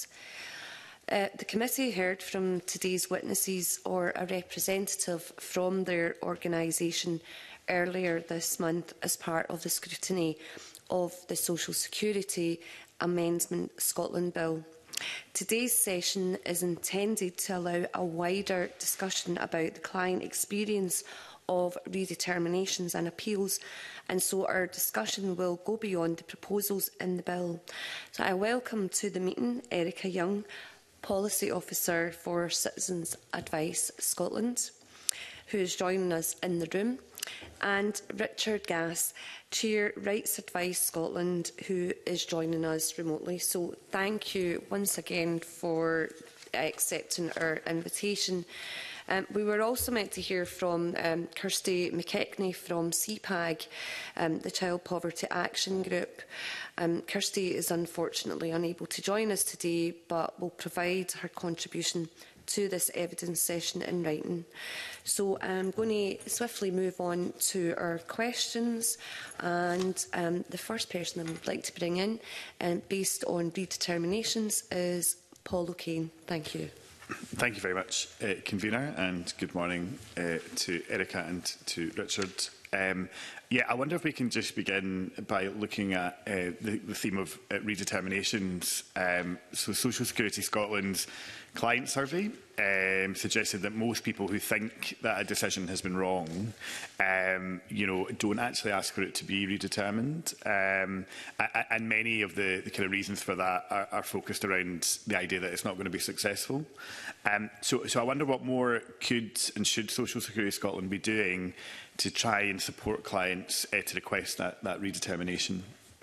Uh, the committee heard from today's witnesses or a representative from their organisation earlier this month as part of the scrutiny of the Social Security Amendment Scotland Bill. Today's session is intended to allow a wider discussion about the client experience of redeterminations and appeals, and so our discussion will go beyond the proposals in the bill. So I welcome to the meeting Erica Young, Policy Officer for Citizens Advice Scotland, who is joining us in the room, and Richard Gass, Chair Rights Advice Scotland, who is joining us remotely. So thank you once again for accepting our invitation. Um, we were also meant to hear from um, Kirsty McKechnie from C PAG, um, the Child Poverty Action Group. Um, Kirsty is unfortunately unable to join us today, but will provide her contribution to this evidence session in writing. So I'm going to swiftly move on to our questions, and um, the first person I would like to bring in, um, based on redeterminations, is Paul O'Kane. Thank you. Thank you very much, uh, Convener, and good morning uh, to Erica and to Richard. Um, yeah, I wonder if we can just begin by looking at uh, the, the theme of uh, redeterminations. Um, so Social Security Scotland's client survey um, suggested that most people who think that a decision has been wrong, um, you know, don't actually ask for it to be redetermined. Um, and many of the, the kind of reasons for that are, are focused around the idea that it's not going to be successful. Um, so, so I wonder what more could and should Social Security Scotland be doing to try and support clients uh, to request that, that redetermination?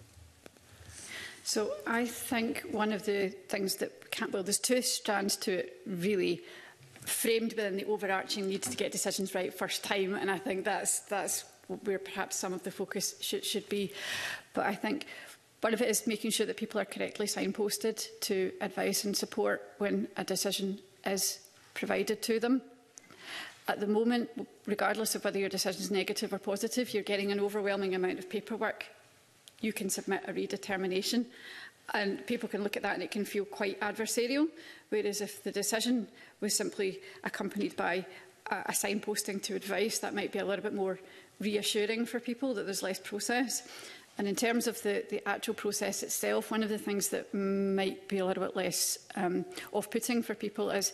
So I think one of the things that can't, well, there's two strands to it really, framed within the overarching need to get decisions right first time, and I think that's that's where perhaps some of the focus should, should be. But I think one of it is making sure that people are correctly signposted to advice and support when a decision is provided to them. At the moment, regardless of whether your decision is negative or positive, you're getting an overwhelming amount of paperwork. You can submit a redetermination, and people can look at that and it can feel quite adversarial, whereas if the decision was simply accompanied by a, a signposting to advice, that might be a little bit more reassuring for people that there's less process. And in terms of the, the actual process itself, one of the things that might be a little bit less um, off-putting for people is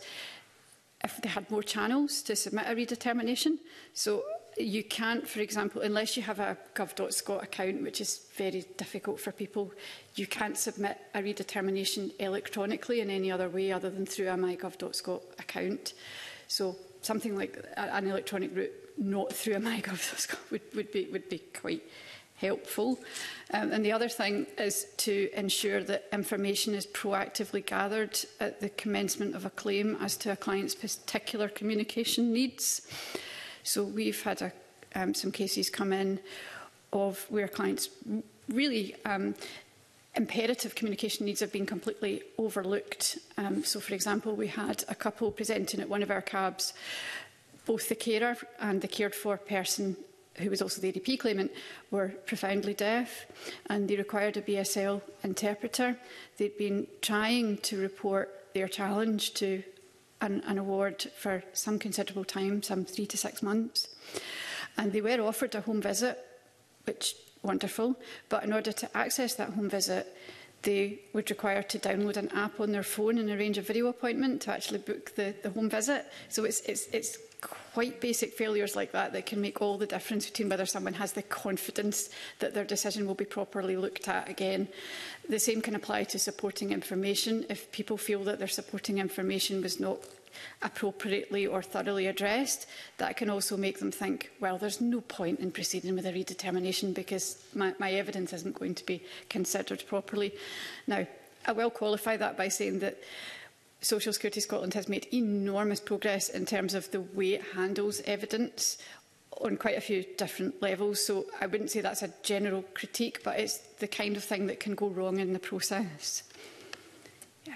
if they had more channels to submit a redetermination. So you can't, for example, unless you have a gov dot scot account, which is very difficult for people, you can't submit a redetermination electronically in any other way other than through a my gov dot scot account. So something like a, an electronic route, not through a my gov dot scot, would, would, be, would be quite helpful. Um, and the other thing is to ensure that information is proactively gathered at the commencement of a claim as to a client's particular communication needs. So we've had a, um, some cases come in of where clients really um, imperative communication needs have been completely overlooked. Um, so, for example, we had a couple presenting at one of our cabs. Both the carer and the cared for person, who was also the A D P claimant, were profoundly deaf, and they required a B S L interpreter. They'd been trying to report their challenge to An, an award for some considerable time, some three to six months. And they were offered a home visit, which wonderful, but in order to access that home visit, they would require to download an app on their phone and arrange a video appointment to actually book the, the home visit. So it's, it's, it's quite basic failures like that that can make all the difference between whether someone has the confidence that their decision will be properly looked at again. The same can apply to supporting information. If people feel that their supporting information was not appropriately or thoroughly addressed, that can also make them think, well, there's no point in proceeding with a redetermination because my, my evidence isn't going to be considered properly. Now, I will qualify that by saying that Social Security Scotland has made enormous progress in terms of the way it handles evidence on quite a few different levels. So I wouldn't say that's a general critique, but it's the kind of thing that can go wrong in the process. Yeah.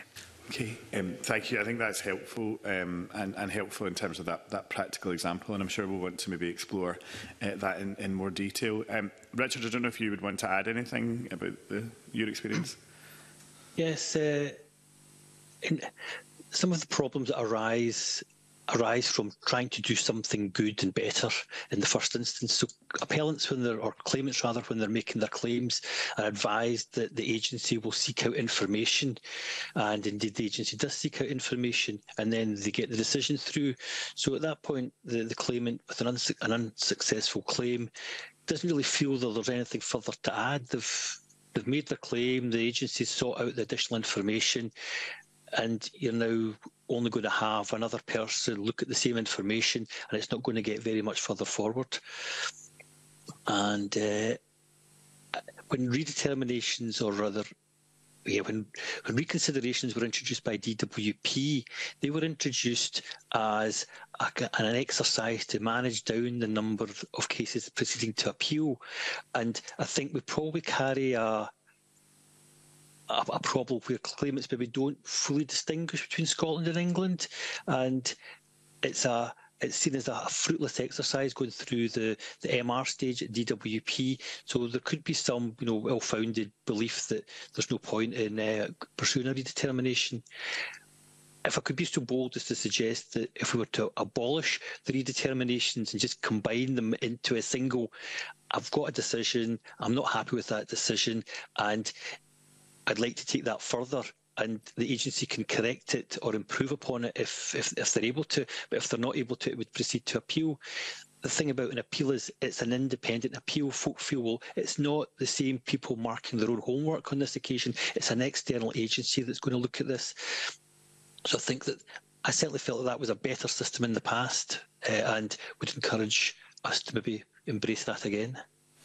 Okay, um, thank you. I think that's helpful um, and, and helpful in terms of that, that practical example, and I'm sure we'll want to maybe explore uh, that in, in more detail. Um, Richard, I don't know if you would want to add anything about the, your experience. Yes, uh, in some of the problems that arise arise from trying to do something good and better in the first instance. So appellants, when they're, or claimants rather, when they're making their claims, are advised that the agency will seek out information, and indeed the agency does seek out information, and then they get the decision through. So at that point, the, the claimant with an, uns an unsuccessful claim doesn't really feel that there's anything further to add. They've, they've made their claim, the agency sought out the additional information, and you're now only going to have another person look at the same information, and it's not going to get very much further forward. And uh, when redeterminations, or rather, yeah, when, when reconsiderations were introduced by D W P, they were introduced as a, an exercise to manage down the number of cases proceeding to appeal. And I think we probably carry a A, a problem where claimants maybe don't fully distinguish between Scotland and England, and it's a it's seen as a fruitless exercise going through the the M R stage at D W P. So there could be some, you know, well-founded belief that there's no point in uh, pursuing a redetermination. If I could be so bold as to suggest that if we were to abolish the redeterminations and just combine them into a single, I've got a decision, I'm not happy with that decision, and I'd like to take that further, and the agency can correct it or improve upon it if, if, if they're able to, but if they're not able to, it would proceed to appeal. The thing about an appeal is it's an independent appeal. Folk feel, well, it's not the same people marking their own homework on this occasion. It's an external agency that's going to look at this. So I think that I certainly felt that that was a better system in the past, uh, and would encourage us to maybe embrace that again.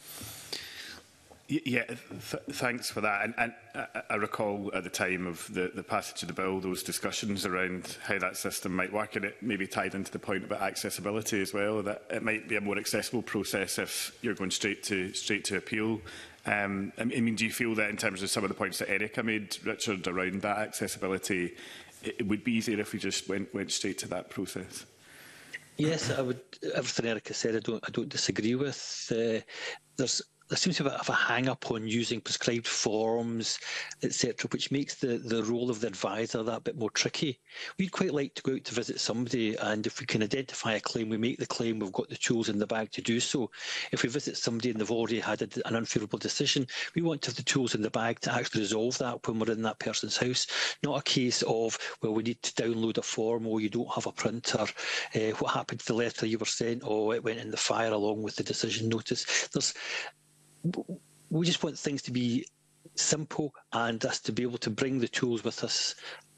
Yeah, th thanks for that. And, and I, I recall at the time of the, the passage of the bill, those discussions around how that system might work, and it maybe tied into the point about accessibility as well, that it might be a more accessible process if you're going straight to straight to appeal. Um, I mean, do you feel that in terms of some of the points that Erica made, Richard, around that accessibility, it, it would be easier if we just went, went straight to that process? Yes, I would. Everything Erica said, I don't, I don't disagree with. Uh, there's There seems to be a bit of a hang-up on using prescribed forms, et cetera, which makes the, the role of the advisor that bit more tricky. We'd quite like to go out to visit somebody, and if we can identify a claim, we make the claim, we've got the tools in the bag to do so. If we visit somebody and they've already had a, an unfavourable decision, we want to have the tools in the bag to actually resolve that when we're in that person's house. Not a case of, well, we need to download a form, or you don't have a printer. Uh, what happened to the letter you were sent? Oh, it went in the fire along with the decision notice. There's We just want things to be simple and us to be able to bring the tools with us.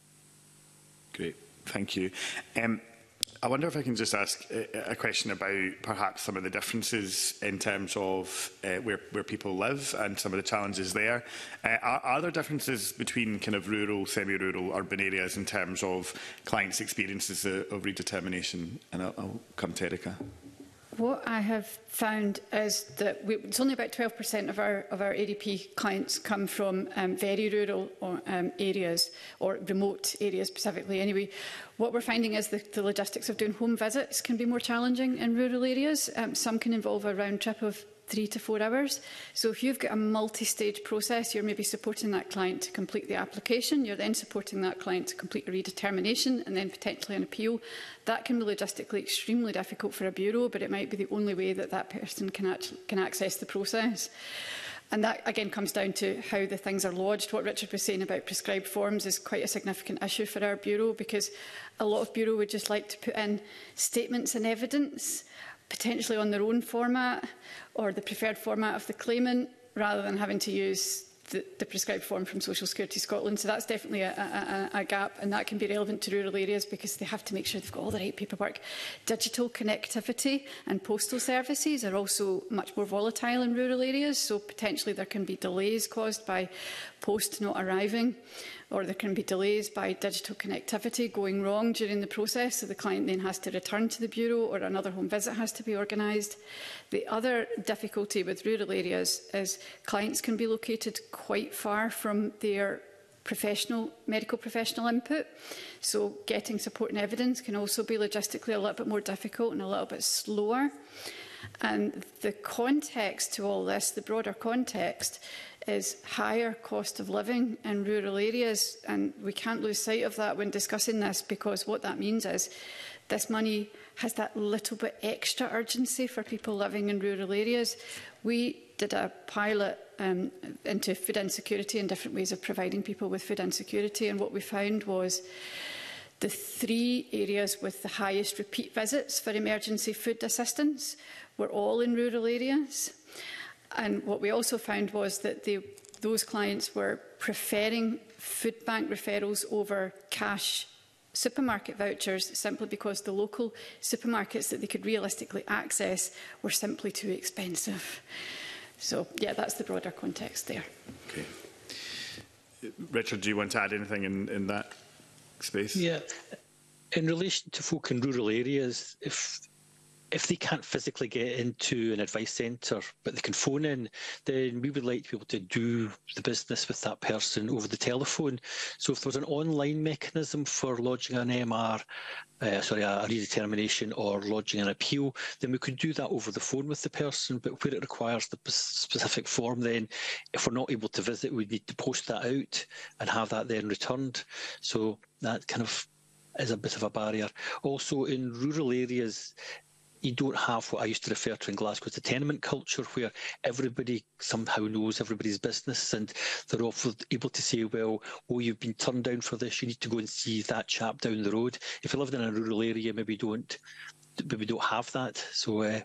Great, thank you. Um, I wonder if I can just ask a, a question about perhaps some of the differences in terms of uh, where, where people live and some of the challenges there. Uh, are, are there differences between kind of rural, semi-rural, urban areas in terms of clients' experiences of, of redetermination? And I'll, I'll come to Erica. What I have found is that we, it's only about twelve percent of our, of our A D P clients come from um, very rural or, um, areas, or remote areas specifically anyway. What we're finding is that the logistics of doing home visits can be more challenging in rural areas. Um, some can involve a round trip of three to four hours. So if you've got a multi-stage process, you're maybe supporting that client to complete the application, you're then supporting that client to complete a redetermination and then potentially an appeal. That can be logistically extremely difficult for a bureau, but it might be the only way that that person can, actually, can access the process. And that, again, comes down to how the things are lodged. What Richard was saying about prescribed forms is quite a significant issue for our bureau, because a lot of bureau would just like to put in statements and evidence, potentially on their own format or the preferred format of the claimant, rather than having to use the, the prescribed form from Social Security Scotland. So that's definitely a, a, a gap, and that can be relevant to rural areas because they have to make sure they've got all the right paperwork. Digital connectivity and postal services are also much more volatile in rural areas, so potentially there can be delays caused by post not arriving, or there can be delays by digital connectivity going wrong during the process, so the client then has to return to the bureau or another home visit has to be organised. The other difficulty with rural areas is clients can be located quite far from their professional, medical professional input. So getting support and evidence can also be logistically a little bit more difficult and a little bit slower. And the context to all this, the broader context, is higher cost of living in rural areas. And we can't lose sight of that when discussing this, because what that means is this money has that little bit extra urgency for people living in rural areas. We did a pilot um, into food insecurity and different ways of providing people with food insecurity, and what we found was the three areas with the highest repeat visits for emergency food assistance were all in rural areas. And what we also found was that they, those clients were preferring food bank referrals over cash supermarket vouchers, simply because the local supermarkets that they could realistically access were simply too expensive. So, yeah, that's the broader context there. Okay. Richard, do you want to add anything in, in that space? Yeah. In relation to folk in rural areas, if if they can't physically get into an advice centre, but they can phone in, then we would like to be able to do the business with that person over the telephone. So if there was an online mechanism for lodging an M R, uh, sorry, a redetermination or lodging an appeal, then we could do that over the phone with the person. But where it requires the specific form, then if we're not able to visit, we need to post that out and have that then returned. So that kind of is a bit of a barrier. Also, in rural areas, you don't have what I used to refer to in Glasgow as the tenement culture, where everybody somehow knows everybody's business, and they're often able to say, well, oh, you've been turned down for this, you need to go and see that chap down the road. If you lived in a rural area, maybe don't, maybe don't have that. So uh,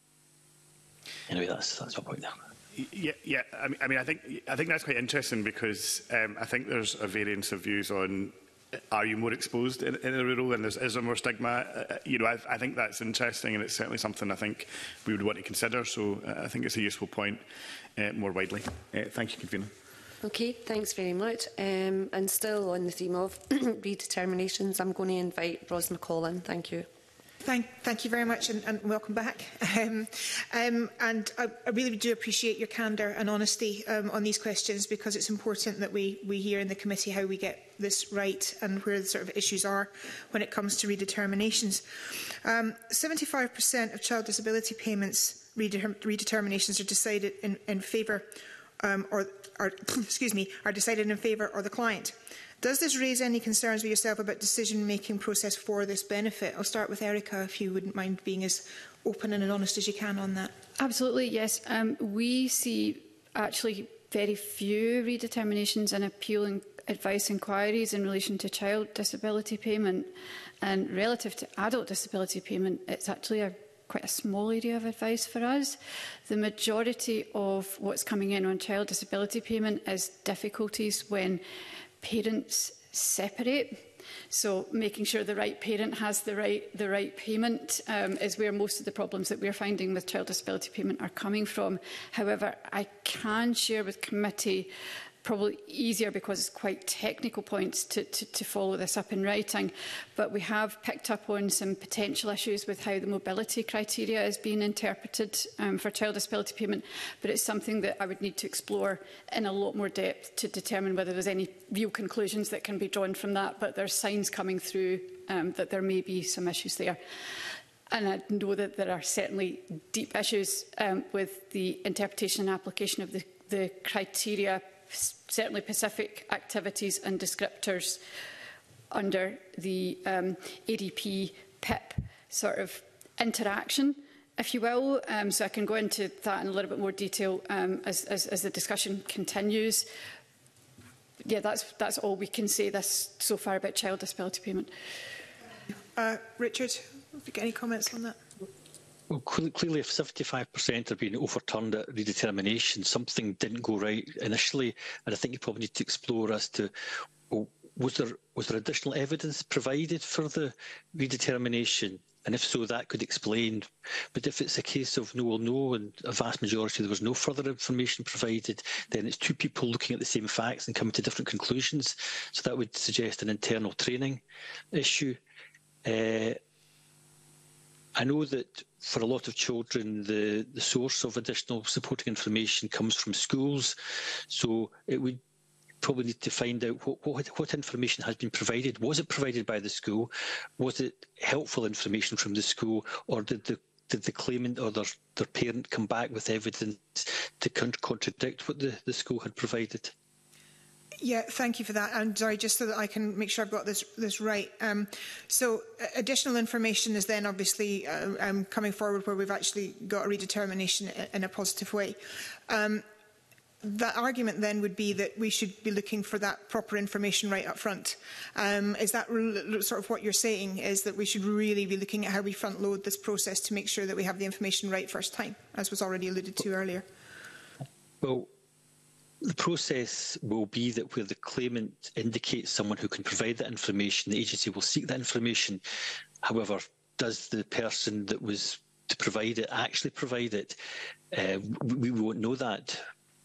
anyway, that's that's my point there. Yeah, yeah. I mean, I mean, I think I think that's quite interesting, because um, I think there's a variance of views on, are you more exposed in, in a rural, and is, is there more stigma? Uh, you know, I, I think that's interesting, and it's certainly something I think we would want to consider. So uh, I think it's a useful point uh, more widely. Uh, thank you, Convener. Okay, thanks very much. Um, and still on the theme of redeterminations, I'm going to invite Ros McCall in. Thank you. Thank, thank you very much, and, and welcome back. Um, um, and I, I really do appreciate your candour and honesty um, on these questions, because it's important that we, we hear in the committee how we get this right and where the sort of issues are when it comes to redeterminations. Um, seventy-five percent of child disability payments redeterm redeterminations are decided in, in favour, um, or are, excuse me, are decided in favour of the client. Does this raise any concerns with yourself about decision-making process for this benefit? I'll start with Erica, if you wouldn't mind being as open and honest as you can on that. Absolutely, yes. Um, we see actually very few redeterminations and appeal and advice inquiries in relation to child disability payment. And relative to adult disability payment, it's actually a quite a small area of advice for us. The majority of what's coming in on child disability payment is difficulties when parents separate. So making sure the right parent has the right, the right payment um, is where most of the problems that we're finding with child disability payment are coming from. However, I can share with committee, probably easier because it's quite technical points to, to, to follow this up in writing, but we have picked up on some potential issues with how the mobility criteria is being interpreted um, for child disability payment, but it's something that I would need to explore in a lot more depth to determine whether there's any real conclusions that can be drawn from that, but there's signs coming through um, that there may be some issues there. And I know that there are certainly deep issues um, with the interpretation and application of the, the criteria, certainly Pacific activities and descriptors under the um, A D P P I P sort of interaction, if you will. Um, so I can go into that in a little bit more detail um, as, as, as the discussion continues. Yeah, that's, that's all we can say this so far about child disability payment. Uh, Richard, have you got any comments on that? Well, clearly, if seventy-five percent are being overturned at redetermination, something didn't go right initially, and I think you probably need to explore as to, well, was there was there additional evidence provided for the redetermination, and if so, that could explain. But if it's a case of no, well, no, and a vast majority there was no further information provided, then it's two people looking at the same facts and coming to different conclusions. So that would suggest an internal training issue. Uh, I know that for a lot of children, the, the source of additional supporting information comes from schools, so it would probably need to find out what, what, what information has been provided. Was it provided by the school? Was it helpful information from the school? Or did the, did the claimant or their, their parent come back with evidence to con contradict what the, the school had provided? Yeah, thank you for that. And sorry, just so that I can make sure I've got this this right. Um, so uh, additional information is then obviously uh, um, coming forward where we've actually got a redetermination in a positive way. Um, that argument then would be that we should be looking for that proper information right up front. Um, is that sort of what you're saying, is that we should really be looking at how we front load this process to make sure that we have the information right first time, as was already alluded to earlier? Well, the process will be that where the claimant indicates someone who can provide that information, the agency will seek that information. However, does the person that was to provide it actually provide it? Uh, we, we won't know that.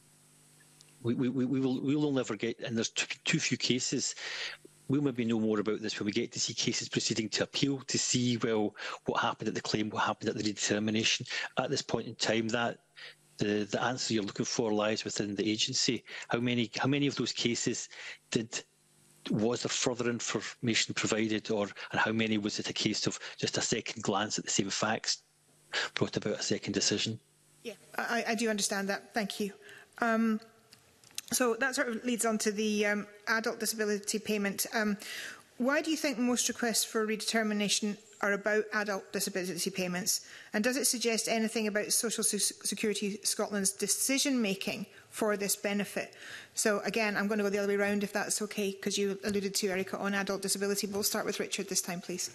We, we, we, will, we will never get, and there's too, too few cases. We'll maybe know more about this when we get to see cases proceeding to appeal, to see, well, what happened at the claim, what happened at the redetermination. At this point in time, that The, the answer you're looking for lies within the agency. How many, how many of those cases did was there further information provided, or and how many was it a case of just a second glance at the same facts brought about a second decision? Yeah, I, I do understand that. Thank you. Um, so that sort of leads on to the um, adult disability payment. Um, why do you think most requests for redetermination are about adult disability payments? And does it suggest anything about Social Security Scotland's decision-making for this benefit? So again, I'm going to go the other way around if that's okay, because you alluded to, Erica, on adult disability. We'll start with Richard this time, please.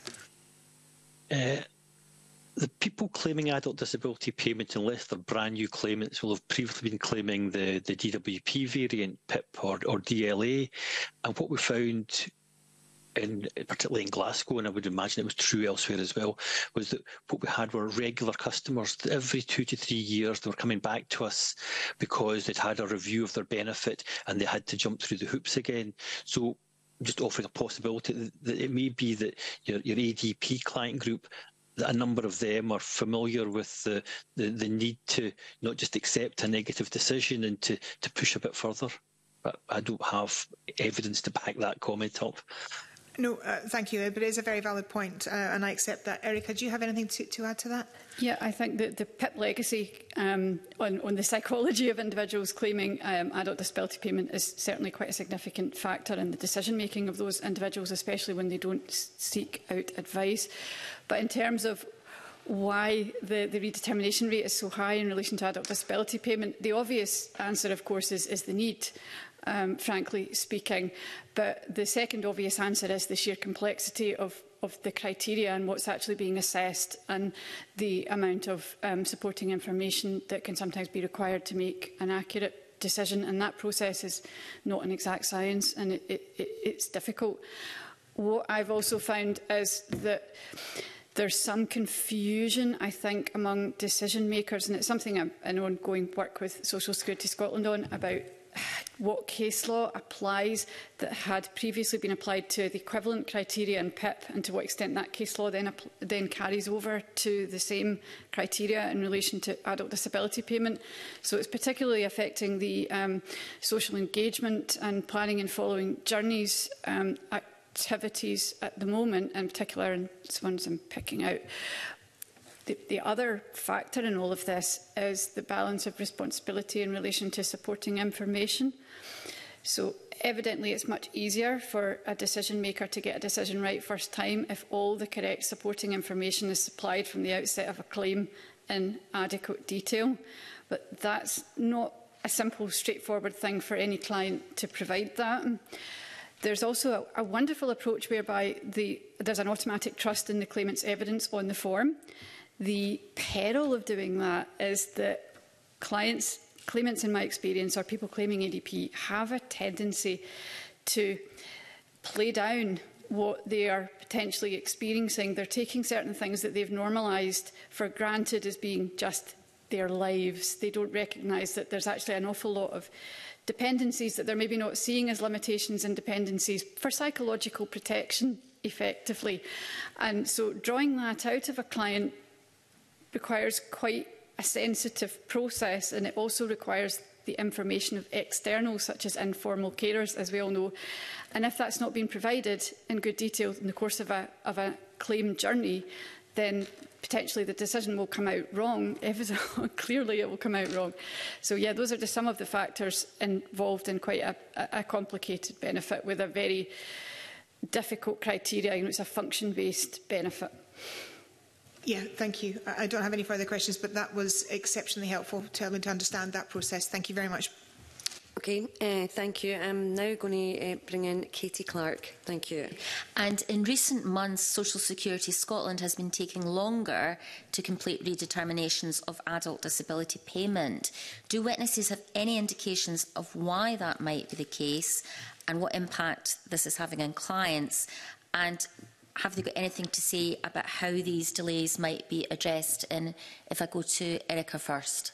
Uh, the people claiming adult disability payment, unless they're brand new claimants, will have previously been claiming the, the D W P variant, P I P or, or D L A. And what we found, In, particularly in Glasgow, and I would imagine it was true elsewhere as well, was that what we had were regular customers. Every two to three years they were coming back to us because they'd had a review of their benefit and they had to jump through the hoops again. So just offering a possibility that, that it may be that your, your A D P client group, that a number of them are familiar with the, the, the need to not just accept a negative decision and to, to push a bit further. But I don't have evidence to back that comment up. No, uh, thank you, but it is a very valid point, uh, and I accept that. Erica, do you have anything to, to add to that? Yeah, I think that the P I P legacy um, on, on the psychology of individuals claiming um, adult disability payment is certainly quite a significant factor in the decision-making of those individuals, especially when they don't seek out advice. But in terms of why the, the redetermination rate is so high in relation to adult disability payment, the obvious answer, of course, is, is the need. Um, frankly speaking. But the second obvious answer is the sheer complexity of, of the criteria and what's actually being assessed, and the amount of um, supporting information that can sometimes be required to make an accurate decision. And that process is not an exact science, and it, it, it, it's difficult. What I've also found is that there's some confusion, I think, among decision makers, and it's something I'm in ongoing work with Social Security Scotland on, about what case law applies that had previously been applied to the equivalent criteria in P I P, and to what extent that case law then, then carries over to the same criteria in relation to adult disability payment. So it's particularly affecting the um, social engagement and planning and following journeys um, activities at the moment, in particular, and it's ones I'm picking out. The, the other factor in all of this is the balance of responsibility in relation to supporting information. So evidently it's much easier for a decision maker to get a decision right first time if all the correct supporting information is supplied from the outset of a claim in adequate detail. But that's not a simple, straightforward thing for any client to provide that. There's also a, a wonderful approach whereby the, there's an automatic trust in the claimant's evidence on the form. The peril of doing that is that clients, claimants in my experience, or people claiming A D P, have a tendency to play down what they are potentially experiencing. They're taking certain things that they've normalised for granted as being just their lives. They don't recognise that there's actually an awful lot of dependencies that they're maybe not seeing as limitations and dependencies for psychological protection, effectively. And so drawing that out of a client requires quite a sensitive process, and it also requires the information of externals, such as informal carers, as we all know. And if that's not been provided in good detail in the course of a, of a claim journey, then potentially the decision will come out wrong. If it's, clearly it will come out wrong. So yeah, those are just some of the factors involved in quite a, a complicated benefit with a very difficult criteria. You know, it's a function-based benefit. Yeah, thank you. I don't have any further questions, but that was exceptionally helpful to help me to understand that process. Thank you very much. Okay, uh, thank you. I'm now going to uh, bring in Katie Clark. Thank you. And in recent months, Social Security Scotland has been taking longer to complete redeterminations of adult disability payment. Do witnesses have any indications of why that might be the case and what impact this is having on clients? And have they got anything to say about how these delays might be addressed? And if I go to Erica first.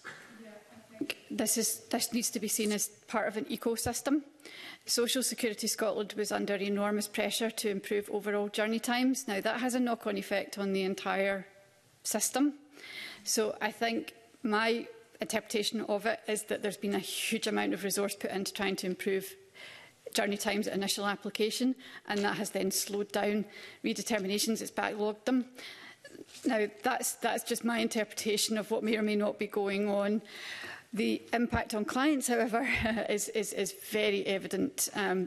This, is, this needs to be seen as part of an ecosystem. Social Security Scotland was under enormous pressure to improve overall journey times. Now, that has a knock-on effect on the entire system. So I think my interpretation of it is that there's been a huge amount of resource put into trying to improve journey times at initial application, and that has then slowed down redeterminations, it's backlogged them. Now, that's, that's just my interpretation of what may or may not be going on. The impact on clients, however, is, is, is very evident. Um,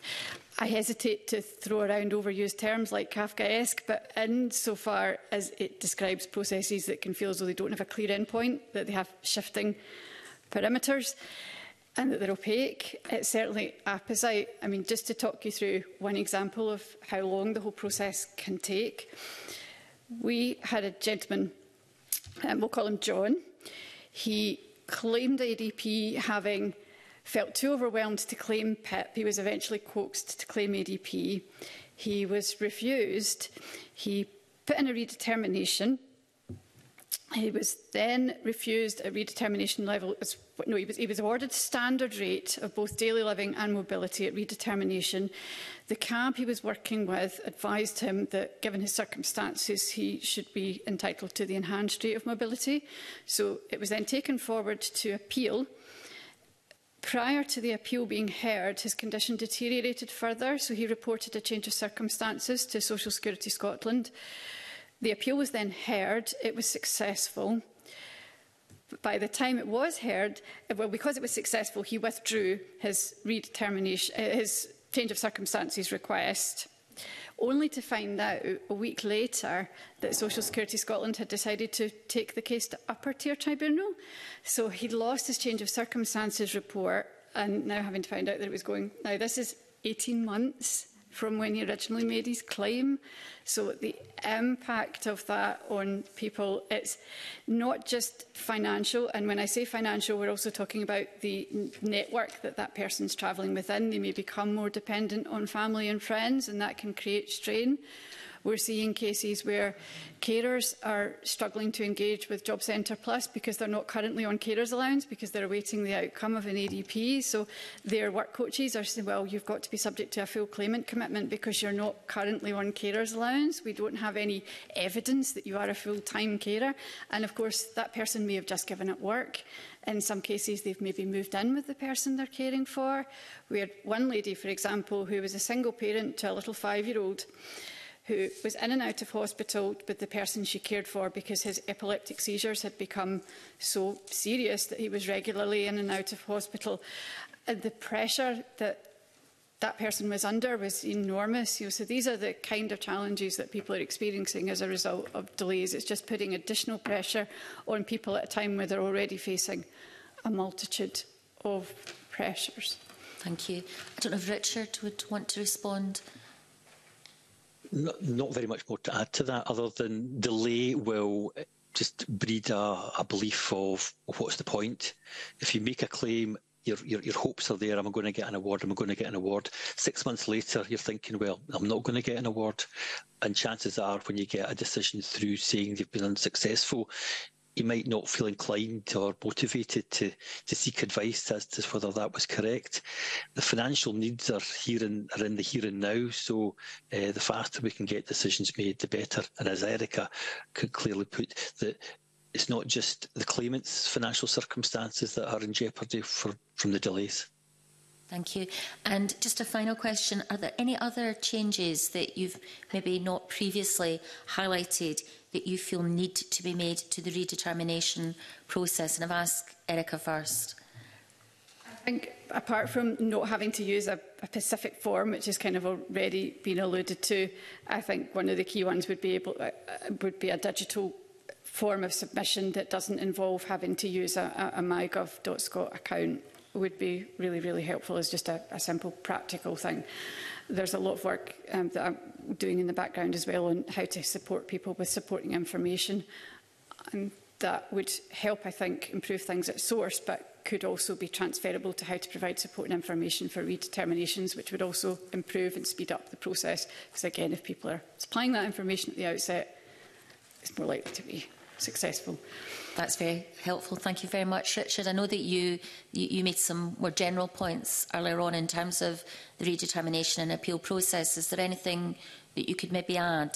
I hesitate to throw around overused terms like Kafkaesque, but insofar as it describes processes that can feel as though they don't have a clear endpoint, that they have shifting perimeters, and that they're opaque, it's certainly apposite. I mean, just to talk you through one example of how long the whole process can take. We had a gentleman, um, we'll call him John. He claimed A D P, having felt too overwhelmed to claim P I P. He was eventually coaxed to claim A D P. He was refused. He put in a redetermination. He was then refused a redetermination level. As, no, he was, he was awarded standard rate of both daily living and mobility at redetermination. The C A B he was working with advised him that, given his circumstances, he should be entitled to the enhanced rate of mobility. So it was then taken forward to appeal. Prior to the appeal being heard, his condition deteriorated further, so he reported a change of circumstances to Social Security Scotland. The appeal was then heard. It was successful. But by the time it was heard, well, because it was successful, he withdrew his redetermination, his change of circumstances request, only to find out a week later that Social Security Scotland had decided to take the case to upper tier tribunal. So he'd lost his change of circumstances report, and now having to find out that it was going. Now, this is eighteen months from when he originally made his claim. So the impact of that on people, it's not just financial. And when I say financial, we're also talking about the network that that person's travelling within. They may become more dependent on family and friends, and that can create strain. We're seeing cases where carers are struggling to engage with Job Centre Plus because they're not currently on carers allowance, because they're awaiting the outcome of an A D P. So their work coaches are saying, well, you've got to be subject to a full claimant commitment because you're not currently on carers allowance. We don't have any evidence that you are a full-time carer. And of course, that person may have just given up work. In some cases, they've maybe moved in with the person they're caring for. We had one lady, for example, who was a single parent to a little five-year-old, who was in and out of hospital with the person she cared for because his epileptic seizures had become so serious that he was regularly in and out of hospital. And the pressure that that person was under was enormous. You know, so these are the kind of challenges that people are experiencing as a result of delays. It's just putting additional pressure on people at a time where they're already facing a multitude of pressures. Thank you. I don't know if Richard would want to respond. Not, not very much more to add to that, other than delay will just breed a, a belief of what's the point. If you make a claim, your, your, your hopes are there, am I going to get an award, am I going to get an award? Six months later, you're thinking, well, I'm not going to get an award. And chances are, when you get a decision through saying they've been unsuccessful, you might not feel inclined or motivated to, to seek advice as to whether that was correct. The financial needs are here and are in the here and now, so uh, the faster we can get decisions made, the better. And as Erica could clearly put, that it's not just the claimant's financial circumstances that are in jeopardy for, from the delays. Thank you. And just a final question, are there any other changes that you've maybe not previously highlighted that you feel need to be made to the redetermination process? And I've asked Erica first. I think apart from not having to use a, a specific form, which has kind of already been alluded to, I think one of the key ones would be able uh, would be a digital form of submission that doesn't involve having to use a, a, a my gov dot scot account. Would be really, really helpful as just a, a simple practical thing. There's a lot of work um, that I'm doing in the background as well on how to support people with supporting information, and that would help, I think, improve things at source, but could also be transferable to how to provide supporting information for redeterminations, which would also improve and speed up the process. Because again, if people are supplying that information at the outset, it's more likely to be successful. That's very helpful. Thank you very much, Richard. I know that you, you, you made some more general points earlier on in terms of the redetermination and appeal process. Is there anything that you could maybe add?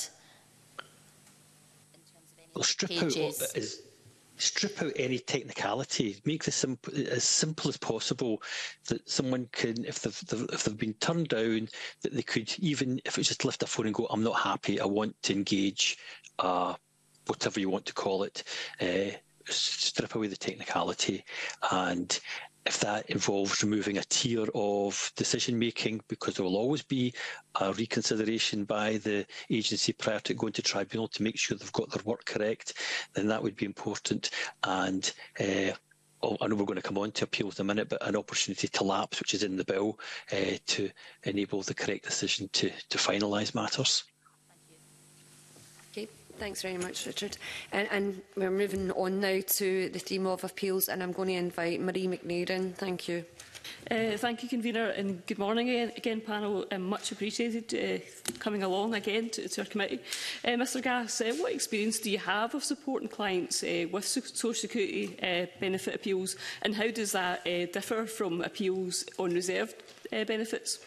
In terms of any well, strip pages? out is strip out any technicality. Make this simple, as simple as possible. That someone can, if they've, they've if they've been turned down, that they could, even if it's just lift a phone and go, "I'm not happy. I want to engage." Uh, whatever you want to call it, uh, strip away the technicality. And if that involves removing a tier of decision-making, because there will always be a reconsideration by the agency prior to going to tribunal to make sure they've got their work correct, then that would be important. And uh, I know we're going to come on to appeals in a minute, but an opportunity to lapse, which is in the bill, uh, to enable the correct decision to, to finalise matters. Okay. Thanks very much, Richard. And, and we're moving on now to the theme of appeals, and I'm going to invite Marie McNair in. Thank you. Uh, thank you, Convener, and good morning again, again panel. Um, much appreciated uh, coming along again to, to our committee. Uh, Mr Gass, uh, what experience do you have of supporting clients uh, with Social Security uh, benefit appeals, and how does that uh, differ from appeals on reserved uh, benefits?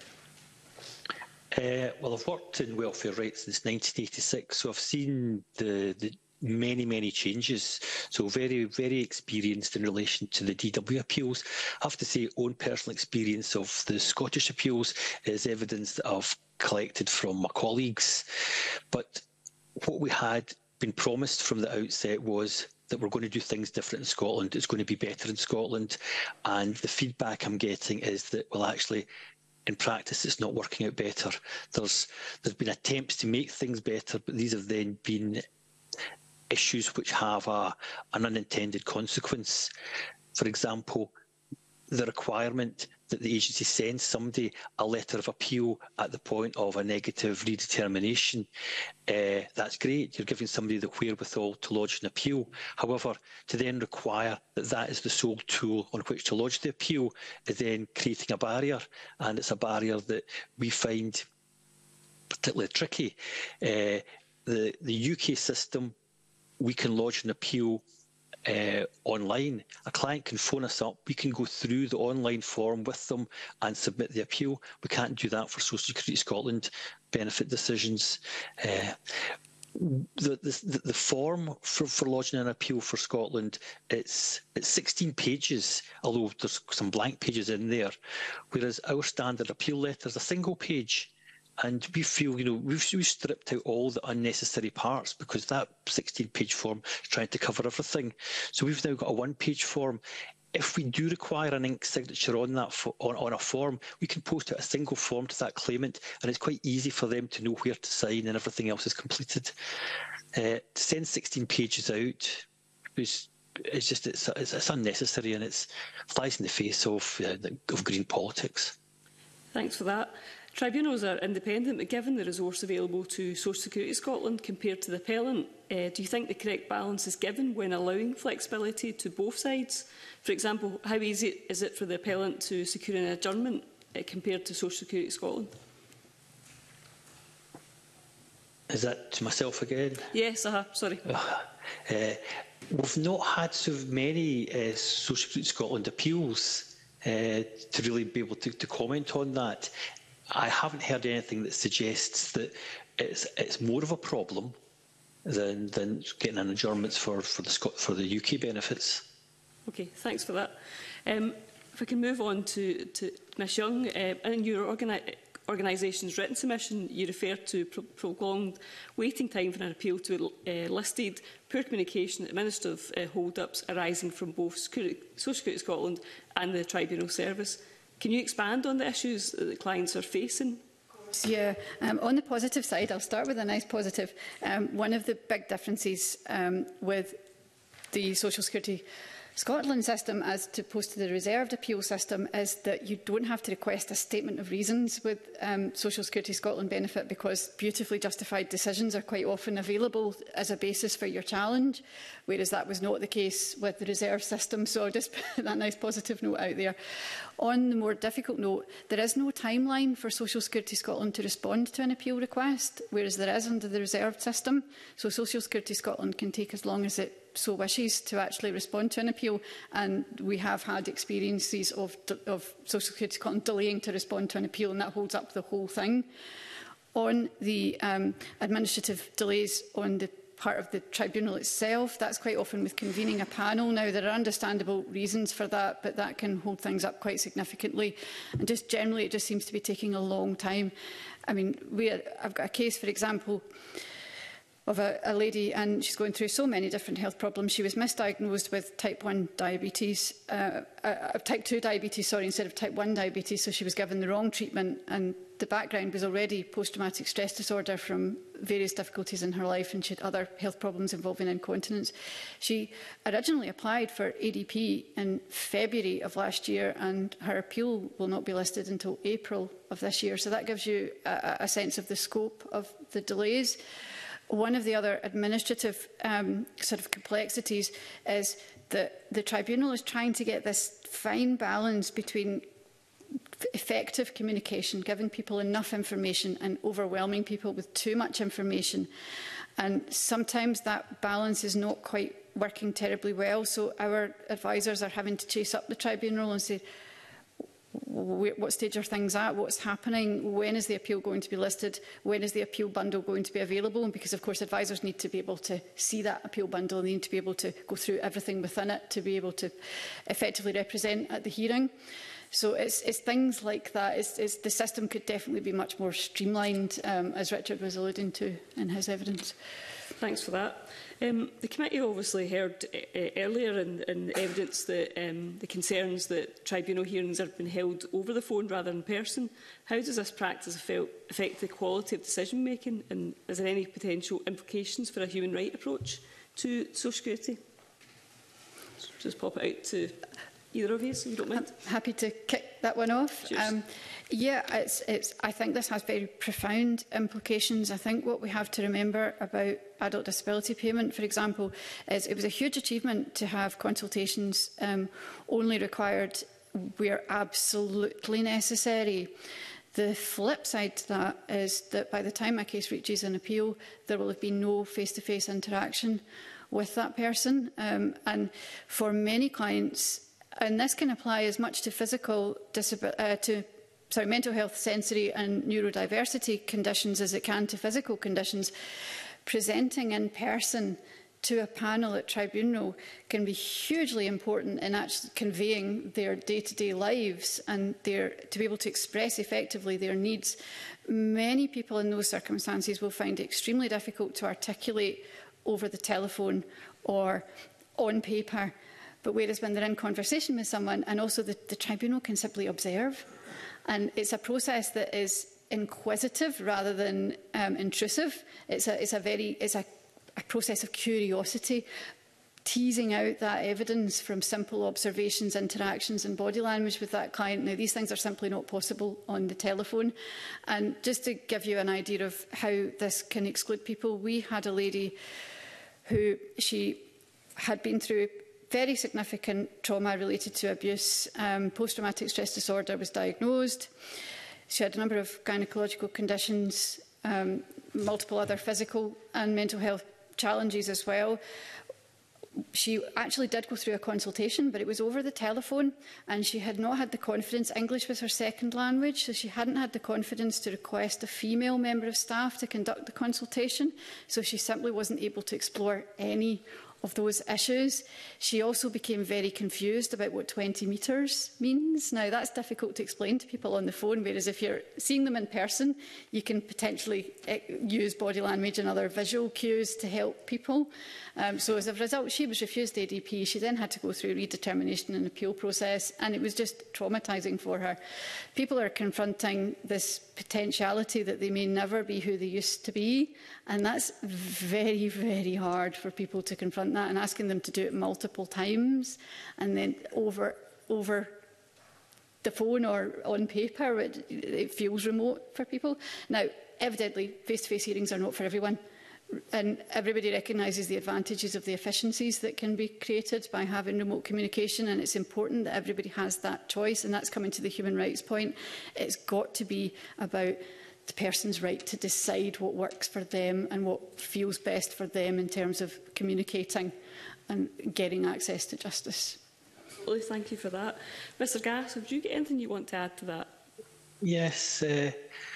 Uh, well, I've worked in welfare rights since nineteen eighty-six, so I've seen the, the many, many changes. So very, very experienced in relation to the D W appeals. I have to say, own personal experience of the Scottish appeals is evidence that I've collected from my colleagues. But what we had been promised from the outset was that we're going to do things different in Scotland. It's going to be better in Scotland. And the feedback I'm getting is that, well, actually, in practice, it's not working out better. There's there's been attempts to make things better, but these have then been issues which have a, an unintended consequence. For example, the requirement that the agency sends somebody a letter of appeal at the point of a negative redetermination. Uh, that's great. You're giving somebody the wherewithal to lodge an appeal. However, to then require that that is the sole tool on which to lodge the appeal is then creating a barrier, and it's a barrier that we find particularly tricky. Uh, the, the U K system, we can lodge an appeal Uh, online. A client can phone us up, we can go through the online form with them and submit the appeal. We can't do that for Social Security Scotland benefit decisions. Uh, the, the, the form for, for lodging an appeal for Scotland, it's, it's sixteen pages, although there's some blank pages in there, whereas our standard appeal letter is a single page. And we feel, you know, we've, we've stripped out all the unnecessary parts because that sixteen page form is trying to cover everything. So we've now got a one page form. If we do require an ink signature on that fo on, on a form, we can post out a single form to that claimant, and it's quite easy for them to know where to sign, and everything else is completed. Uh, to send sixteen pages out is it's just it's, it's, it's unnecessary, and it flies in the face of uh, of green politics. Thanks for that. Tribunals are independent, but given the resource available to Social Security Scotland compared to the appellant, uh, do you think the correct balance is given when allowing flexibility to both sides? For example, how easy is it for the appellant to secure an adjournment uh, compared to Social Security Scotland? Is that to myself again? Yes, uh-huh, sorry. Uh, we've not had so many uh, Social Security Scotland appeals uh, to really be able to, to comment on that. I haven't heard anything that suggests that it's, it's more of a problem than than getting an adjournment for for the Scot for the U K benefits. Okay, thanks for that. Um, if we can move on to to Miz Young, uh, in your organi organisation's written submission, you refer to pro prolonged waiting time for an appeal to uh, listed, poor communication, administrative uh, hold-ups arising from both Security, Social Security Scotland and the Tribunal Service. Can you expand on the issues that the clients are facing? Yeah, um, on the positive side, I'll start with a nice positive. Um, one of the big differences um, with the Social Security Scotland system as opposed to the reserved appeal system is that you don't have to request a statement of reasons with um, Social Security Scotland benefit, because beautifully justified decisions are quite often available as a basis for your challenge, whereas that was not the case with the reserve system. So I'll just put that nice positive note out there. On the more difficult note, there is no timeline for Social Security Scotland to respond to an appeal request, whereas there is under the reserved system. So Social Security Scotland can take as long as it so wishes to actually respond to an appeal, and we have had experiences of, of Social Security Scotland delaying to respond to an appeal, and that holds up the whole thing. On the um, administrative delays on the part of the tribunal itself, that's quite often with convening a panel. Now, there are understandable reasons for that, but that can hold things up quite significantly. And just generally, it just seems to be taking a long time. I mean, we, I've got a case, for example, of a, a lady, and she's going through so many different health problems. She was misdiagnosed with type one diabetes, uh, uh, type two diabetes, sorry, instead of type one diabetes, so she was given the wrong treatment, and the background was already post-traumatic stress disorder from various difficulties in her life, and she had other health problems involving incontinence. She originally applied for A D P in February of last year, and her appeal will not be listed until April of this year, so that gives you a, a sense of the scope of the delays. One of the other administrative um, sort of complexities is that the tribunal is trying to get this fine balance between effective communication, giving people enough information, and overwhelming people with too much information. And sometimes that balance is not quite working terribly well. So our advisors are having to chase up the tribunal and say, what stage are things at? What's happening? When is the appeal going to be listed? When is the appeal bundle going to be available? And because, of course, advisors need to be able to see that appeal bundle, they need to be able to go through everything within it to be able to effectively represent at the hearing. So it's, it's things like that. It's, it's, the system could definitely be much more streamlined, um, as Richard was alluding to in his evidence. Thanks for that. Um, the committee obviously heard uh, earlier in, in evidence that um, the concerns that tribunal hearings have been held over the phone rather than in person. How does this practice affect the quality of decision making, and is there any potential implications for a human right approach to Social Security? Just pop it out to either of you, if you don't mind. I'm happy to kick that one off. Um, yeah, it's, it's, I think this has very profound implications. I think what we have to remember about adult disability payment, for example, is it was a huge achievement to have consultations um, only required where absolutely necessary. The flip side to that is that by the time a case reaches an appeal, there will have been no face-to-face interaction with that person. Um, and for many clients, and this can apply as much to physical disability, uh, to sorry, mental health, sensory and neurodiversity conditions as it can to physical conditions, presenting in person to a panel at tribunal can be hugely important in actually conveying their day-to-day lives and their, to be able to express effectively their needs. Many people in those circumstances will find it extremely difficult to articulate over the telephone or on paper. But whereas when they're in conversation with someone, and also the, the tribunal can simply observe. And it's a process that is inquisitive rather than um, intrusive. It's a, it's a very, it's a, a process of curiosity, teasing out that evidence from simple observations, interactions and body language with that client. Now, these things are simply not possible on the telephone. And just to give you an idea of how this can exclude people, we had a lady who she had been through very significant trauma related to abuse. Um, post-traumatic stress disorder was diagnosed. She had a number of gynecological conditions, um, multiple other physical and mental health challenges as well. she actually did go through a consultation, but it was over the telephone, and she had not had the confidence. English was her second language, so she hadn't had the confidence to request a female member of staff to conduct the consultation, so she simply wasn't able to explore any of those issues. She also became very confused about what twenty metres means. Now, that's difficult to explain to people on the phone, whereas if you're seeing them in person, you can potentially uh, use body language and other visual cues to help people. Um, so as a result, she was refused A D P. She then had to go through a redetermination and appeal process, and it was just traumatising for her. People are confronting this potentiality that they may never be who they used to be, and that's very, very hard for people to confront that, and asking them to do it multiple times and then over over the phone or on paper, it, it feels remote for people. Now, evidently, face-to-face hearings are not for everyone, and everybody recognises the advantages of the efficiencies that can be created by having remote communication, and it's important that everybody has that choice, and that's coming to the human rights point. It's got to be about the person's right to decide what works for them and what feels best for them in terms of communicating and getting access to justice. Absolutely, thank you for that. Mr Gass, have you got anything you want to add to that? Yes. Uh,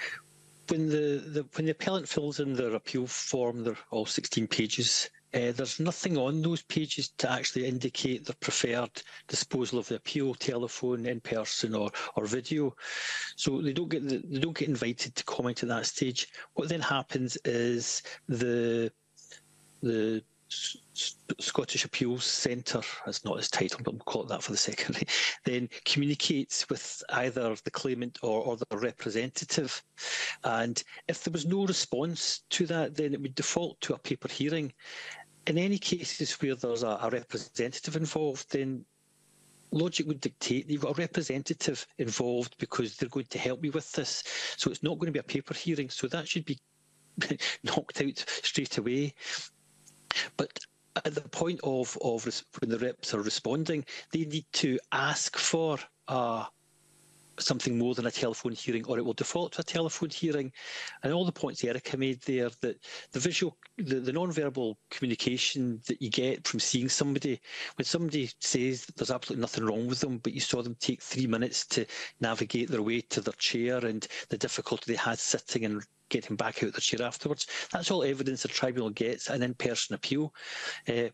when the, the when the appellant fills in their appeal form, they're all sixteen pages. Uh, there's nothing on those pages to actually indicate their preferred disposal of the appeal, telephone, in person, or or video. So they don't get the, they don't get invited to comment at that stage. What then happens is the the Scottish Appeals Centre, that's not its title, but we'll call it that for the second, then communicates with either the claimant or, or the representative. And if there was no response to that, then it would default to a paper hearing. In any cases where there's a, a representative involved, then logic would dictate that you've got a representative involved because they're going to help you with this. So it's not going to be a paper hearing. So that should be knocked out straight away. But at the point of, of when the reps are responding, they need to ask for uh, something more than a telephone hearing, or it will default to a telephone hearing. And all the points Erica made there, that the visual, the, the non-verbal communication that you get from seeing somebody, when somebody says that there's absolutely nothing wrong with them, but you saw them take three minutes to navigate their way to their chair and the difficulty they had sitting and getting back out of their chair afterwards, that's all evidence the tribunal gets an in-person appeal. Uh,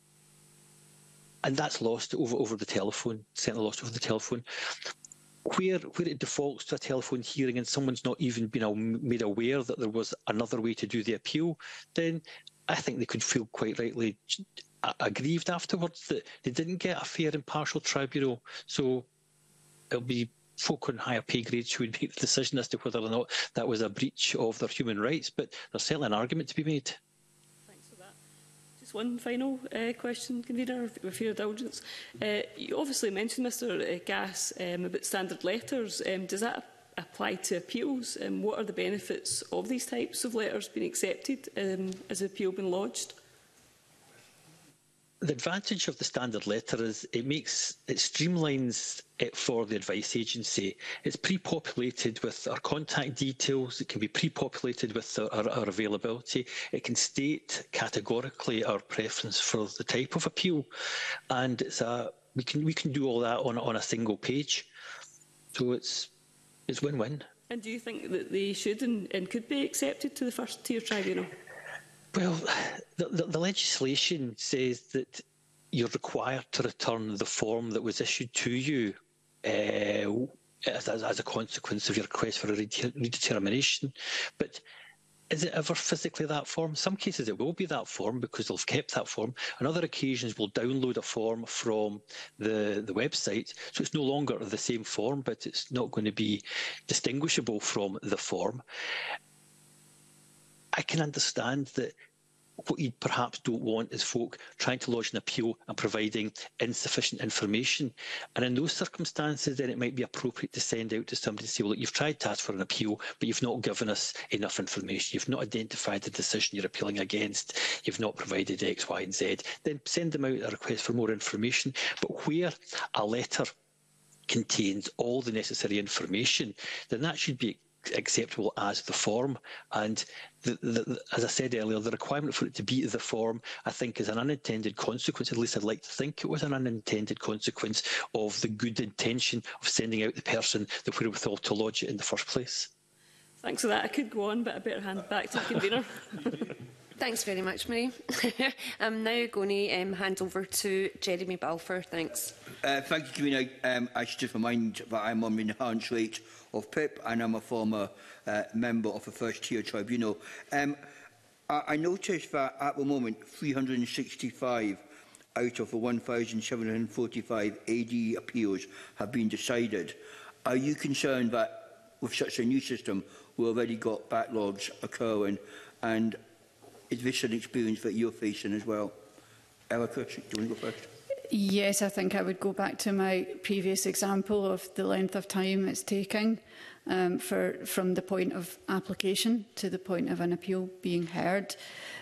and that's lost over, over the telephone, certainly lost over the telephone. Where, where it defaults to a telephone hearing and someone's not even been made aware that there was another way to do the appeal, then I think they could feel quite rightly aggrieved afterwards that they didn't get a fair impartial tribunal. So it'll be folk on higher pay grades who would make the decision as to whether or not that was a breach of their human rights, but there's certainly an argument to be made. Thanks for that. Just one final uh, question, Convener, with your indulgence. Uh, you obviously mentioned, Mr Gass, um, about standard letters. Um, does that apply to appeals? Um, what are the benefits of these types of letters being accepted um, as an appeal being lodged? The advantage of the standard letter is it makes it streamlines it for the advice agency. It's pre-populated with our contact details. It can be pre-populated with our, our, our availability. It can state categorically our preference for the type of appeal, and it's a we can we can do all that on on a single page. So it's it's win-win. And do you think that they should and, and could be accepted to the first tier tribunal? Well, the, the, the legislation says that you're required to return the form that was issued to you uh, as, as a consequence of your request for a redetermination. But is it ever physically that form? Some cases it will be that form because they'll have kept that form. On other occasions, we'll download a form from the, the website. So it's no longer the same form, but it's not going to be distinguishable from the form. I can understand that what you perhaps don't want is folk trying to lodge an appeal and providing insufficient information. And in those circumstances, then it might be appropriate to send out to somebody to say, well, look, you've tried to ask for an appeal, but you've not given us enough information. You've not identified the decision you're appealing against. You've not provided X, Y, and Z. Then send them out a request for more information. But where a letter contains all the necessary information, then that should be acceptable as the form. And the, the, the, as I said earlier, the requirement for it to be the form, I think, is an unintended consequence. At least I'd like to think it was an unintended consequence of the good intention of sending out the person the wherewithal to lodge it in the first place. Thanks for that. I could go on, but I better hand back to the convener. Thanks very much, Marie. I'm now going to um, hand over to Jeremy Balfour. Thanks. Uh, thank you, Convener. Um, I should just remind that I'm on the enhanced rate of P I P and I'm a former uh, member of the First Tier Tribunal. Um, I, I noticed that at the moment three hundred and sixty-five out of the one thousand seven hundred and forty-five A D appeals have been decided. Are you concerned that with such a new system we've already got backlogs occurring, and is this an experience that you're facing as well? Erica, do you want to go first? Yes, I think I would go back to my previous example of the length of time it's taking um, for, from the point of application to the point of an appeal being heard.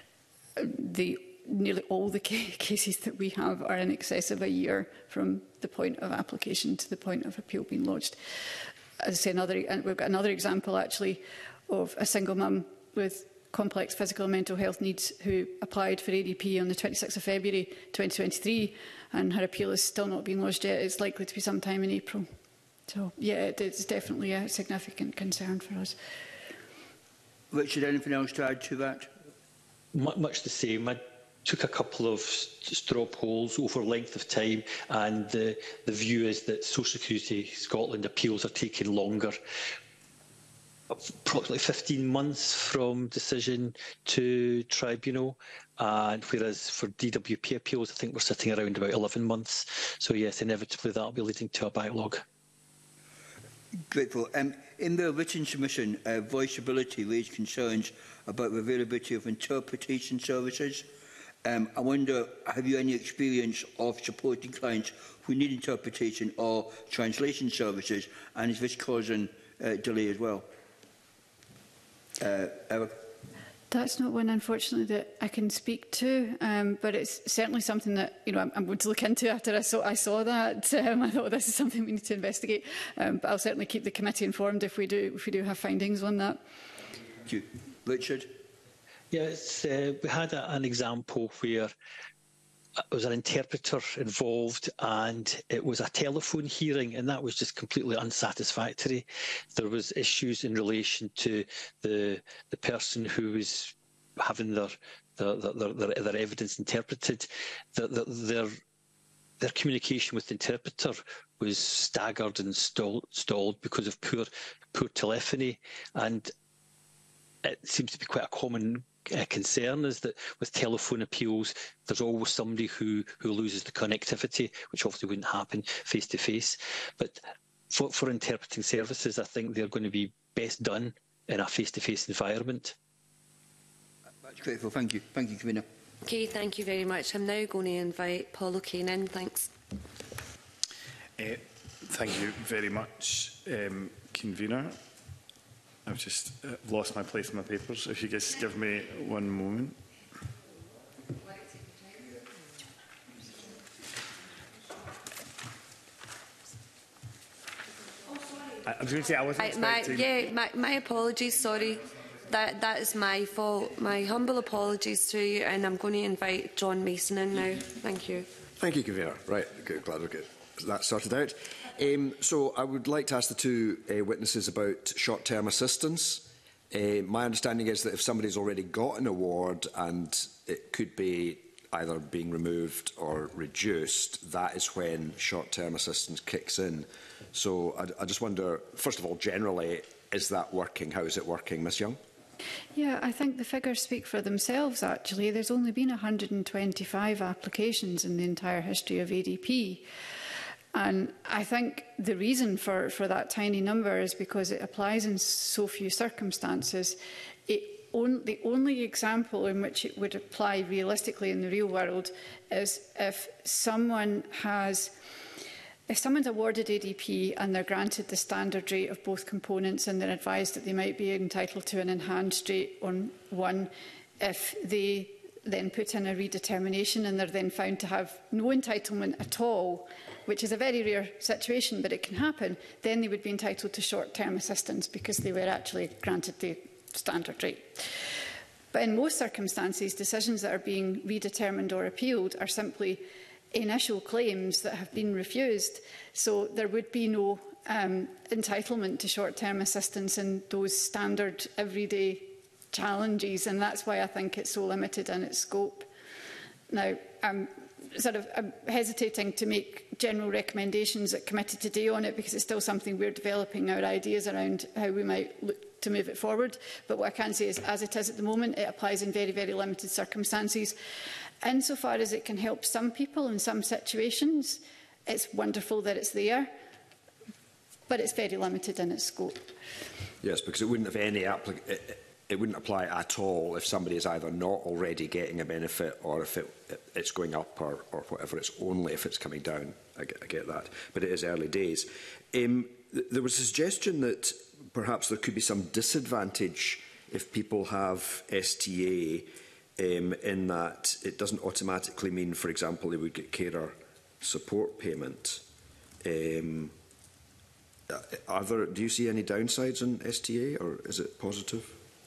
The, nearly all the ca cases that we have are in excess of a year from the point of application to the point of appeal being lodged. As I say, another, and we've got another example actually of a single mum with complex physical and mental health needs who applied for A D P on the twenty-sixth of February twenty twenty-three, and her appeal is still not being lodged yet. It's likely to be sometime in April. So, yeah, it is definitely a significant concern for us. Richard, anything else to add to that? Much the same. I took a couple of straw polls over length of time, and the, the view is that Social Security Scotland appeals are taking longer. Approximately fifteen months from decision to tribunal, and whereas for D W P appeals, I think we're sitting around about eleven months. So yes, inevitably that will be leading to a backlog. Grateful. Um, in the written submission, uh, Voiceability raised concerns about the availability of interpretation services. Um, I wonder, have you any experience of supporting clients who need interpretation or translation services, and is this causing uh, delay as well? Uh, Eric? That's not one, unfortunately, that I can speak to, um, but it's certainly something that you know I'm, I'm going to look into after I saw I saw that. Um, I thought this is something we need to investigate, um, but I'll certainly keep the committee informed if we do if we do have findings on that. Thank you, Richard. Yes, uh, we had a, an example where there was an interpreter involved and it was a telephone hearing, and that was just completely unsatisfactory. There was issues in relation to the the person who was having their their, their, their, their evidence interpreted. The, the, their their communication with the interpreter was staggered and stalled, stalled because of poor poor telephony, and it seems to be quite a common Uh, concern is that with telephone appeals, there's always somebody who, who loses the connectivity, which obviously wouldn't happen face-to-face. But for, for interpreting services, I think they're going to be best done in a face-to-face environment. That's grateful. Thank you. Thank you, Convener. Okay, thank you very much. I'm now going to invite Paul O'Kane in. Thanks. Uh, thank you very much, um, Convener. I've just uh, lost my place in my papers. If you just give me one moment. I, I was going to say I wasn't I, my, expecting... Yeah, my, my apologies, sorry. That, that is my fault. My humble apologies to you, and I'm going to invite John Mason in now. Thank you. Thank you, Convener. Right, good, glad we get that sorted out. Um, so I would like to ask the two uh, witnesses about short-term assistance. Uh, my understanding is that if somebody's already got an award and it could be either being removed or reduced, that is when short-term assistance kicks in. So I, I just wonder, first of all, generally, is that working? How is it working, Miz Young? Yeah, I think the figures speak for themselves, actually. There's only been one hundred and twenty-five applications in the entire history of A D P. And I think the reason for, for that tiny number is because it applies in so few circumstances. It on, the only example in which it would apply realistically in the real world is if someone has... If someone's awarded A D P and they're granted the standard rate of both components and they're advised that they might be entitled to an enhanced rate on one, if they then put in a redetermination and they're then found to have no entitlement at all, which is a very rare situation, but it can happen, then they would be entitled to short-term assistance because they were actually granted the standard rate. But in most circumstances, decisions that are being redetermined or appealed are simply initial claims that have been refused. So there would be no um, entitlement to short-term assistance in those standard everyday challenges, and that's why I think it's so limited in its scope. Now, I'm sort of I'm hesitating to make general recommendations at committee today on it because it's still something we're developing our ideas around how we might look to move it forward. But what I can say is, as it is at the moment, it applies in very, very limited circumstances. Insofar as it can help some people in some situations, it's wonderful that it's there, but it's very limited in its scope. Yes, because it wouldn't have any application. It, it wouldn't apply at all if somebody is either not already getting a benefit or if it, it, it's going up or, or whatever. It's only if it's coming down. I get, I get that. But it is early days. Um, th there was a suggestion that perhaps there could be some disadvantage if people have S T A um, in that it doesn't automatically mean, for example, they would get carer support payment. Um, are there, do you see any downsides in S T A, or is it positive?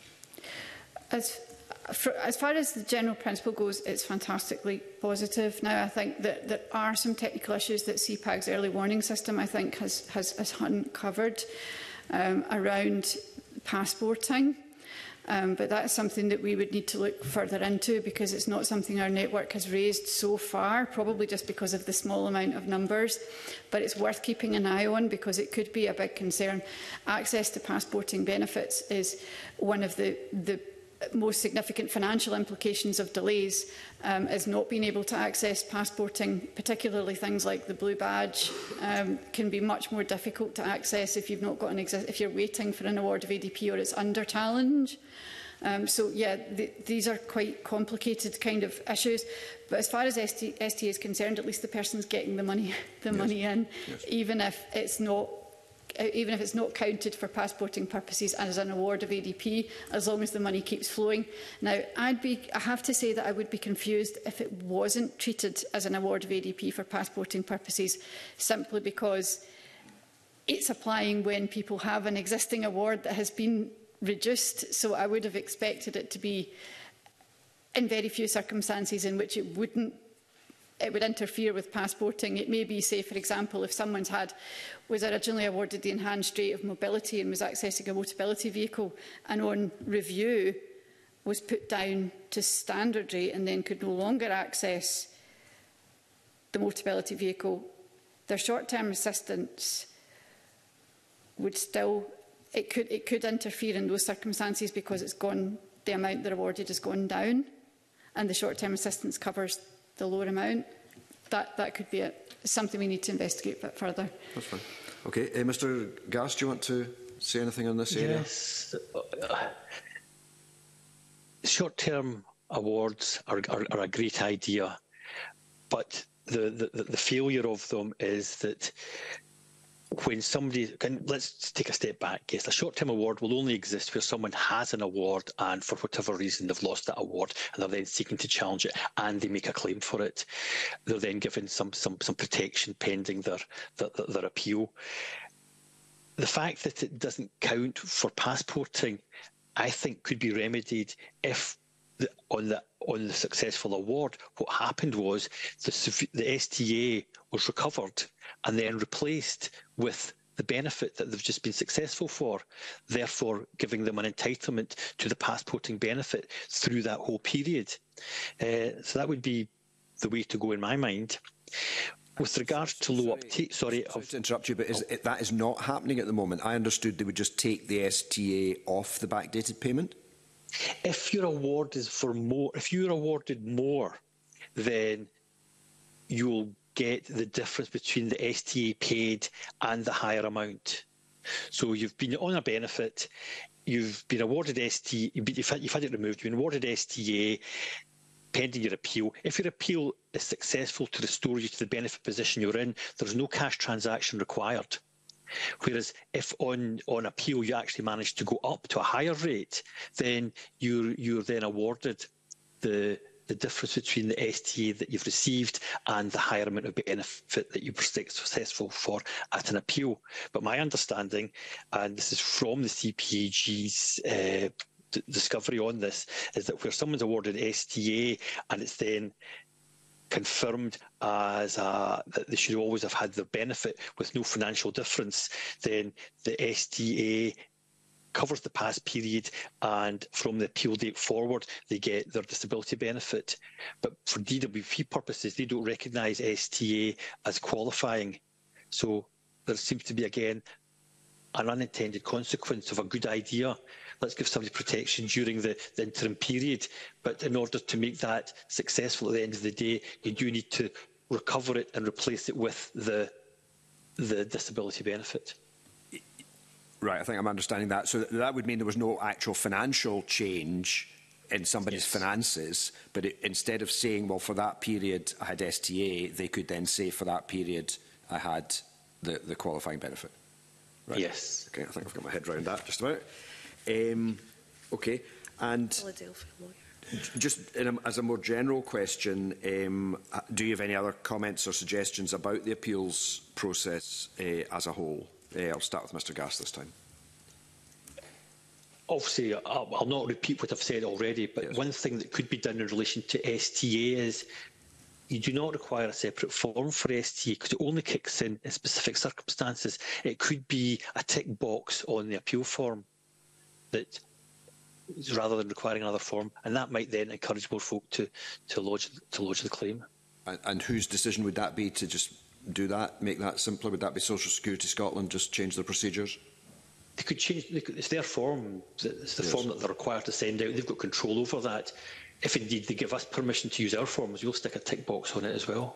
As, for, as far as the general principle goes, it's fantastically positive. Now, I think that there are some technical issues that C PAG's early warning system, I think, has, has, has uncovered um, around passporting. Um, but that's something that we would need to look further into because it's not something our network has raised so far, probably just because of the small amount of numbers. But it's worth keeping an eye on because it could be a big concern. Access to passporting benefits is one of the, the most significant financial implications of delays, um, is not being able to access passporting, particularly things like the blue badge, um, can be much more difficult to access if you've not got an exi if you're waiting for an award of A D P or it's under challenge. Um, so yeah, th these are quite complicated kind of issues. But as far as S T A is concerned, at least the person's getting the money, the yes. money in, yes. even if it's not. Even if it's not counted for passporting purposes as an award of A D P, as long as the money keeps flowing. Now, I'd be, I have to say that I would be confused if it wasn't treated as an award of A D P for passporting purposes, simply because it's applying when people have an existing award that has been reduced. So I would have expected it to be in very few circumstances in which it wouldn't it would interfere with passporting. It may be, say, for example, if someone's had, was originally awarded the enhanced rate of mobility and was accessing a mobility vehicle and on review was put down to standard rate and then could no longer access the mobility vehicle, their short-term assistance would still, it could, it could interfere in those circumstances because it's gone, the amount they're awarded has gone down and the short-term assistance covers the lower amount. That, that could be a, something we need to investigate a bit further. That's fine. Okay, uh, Mr Gass, do you want to say anything on this area? Yes. Uh, short-term awards are, are, are a great idea, but the, the, the failure of them is that when somebody, can, let's take a step back. Yes, a short-term award will only exist where someone has an award and for whatever reason they've lost that award and they're then seeking to challenge it and they make a claim for it. They're then given some some, some protection pending their, their, their appeal. The fact that it doesn't count for passporting, I think, could be remedied if the, on the on the successful award, what happened was the, the S T A was recovered and then replaced with the benefit that they've just been successful for, therefore giving them an entitlement to the passporting benefit through that whole period. Uh, so that would be the way to go in my mind. With regards to low uptake, sorry, sorry to interrupt you, but is, oh. that is not happening at the moment. I understood they would just take the S T A off the backdated payment. If your award is for more, if you're awarded more, then you'll get the difference between the S T A paid and the higher amount. So you've been on a benefit, you've been awarded S T A, you've had, you've had it removed, you've been awarded S T A, pending your appeal. If your appeal is successful to restore you to the benefit position you're in, there's no cash transaction required. Whereas if on, on appeal you actually manage to go up to a higher rate, then you're, you're then awarded the, the difference between the S T A that you've received and the higher amount of benefit that you were successful for at an appeal. But my understanding, and this is from the C P A G's uh, discovery on this, is that where someone's awarded S T A and it's then confirmed as a, that they should always have had the benefit with no financial difference, then the S T A covers the past period, and from the appeal date forward, they get their disability benefit. But for D W P purposes, they don't recognise S T A as qualifying. So there seems to be, again, an unintended consequence of a good idea. Let's give somebody protection during the, the interim period. But in order to make that successful at the end of the day, you do need to recover it and replace it with the, the disability benefit. Right, I think I'm understanding that. So that would mean there was no actual financial change in somebody's yes. finances, but it, instead of saying, well, for that period I had S T A, they could then say for that period I had the, the qualifying benefit. Right. Yes. Okay, I think I've got my head around that just about. Um, okay, and just in a, as a more general question, um, do you have any other comments or suggestions about the appeals process uh, as a whole? Uh, I'll start with Mr Gass this time. Obviously, I'll, I'll not repeat what I've said already, but yes. one thing that could be done in relation to S T A is you do not require a separate form for S T A because it only kicks in in specific circumstances. It could be a tick box on the appeal form that, rather than requiring another form, and that might then encourage more folk to to lodge to lodge the claim. And, and whose decision would that be to just do that, make that simpler? Would that be Social Security Scotland, just change the procedures? They could change, they could, it's their form, it's the yes. form that they're required to send out. They've got control over that. If indeed they give us permission to use our forms, we'll stick a tick box on it as well.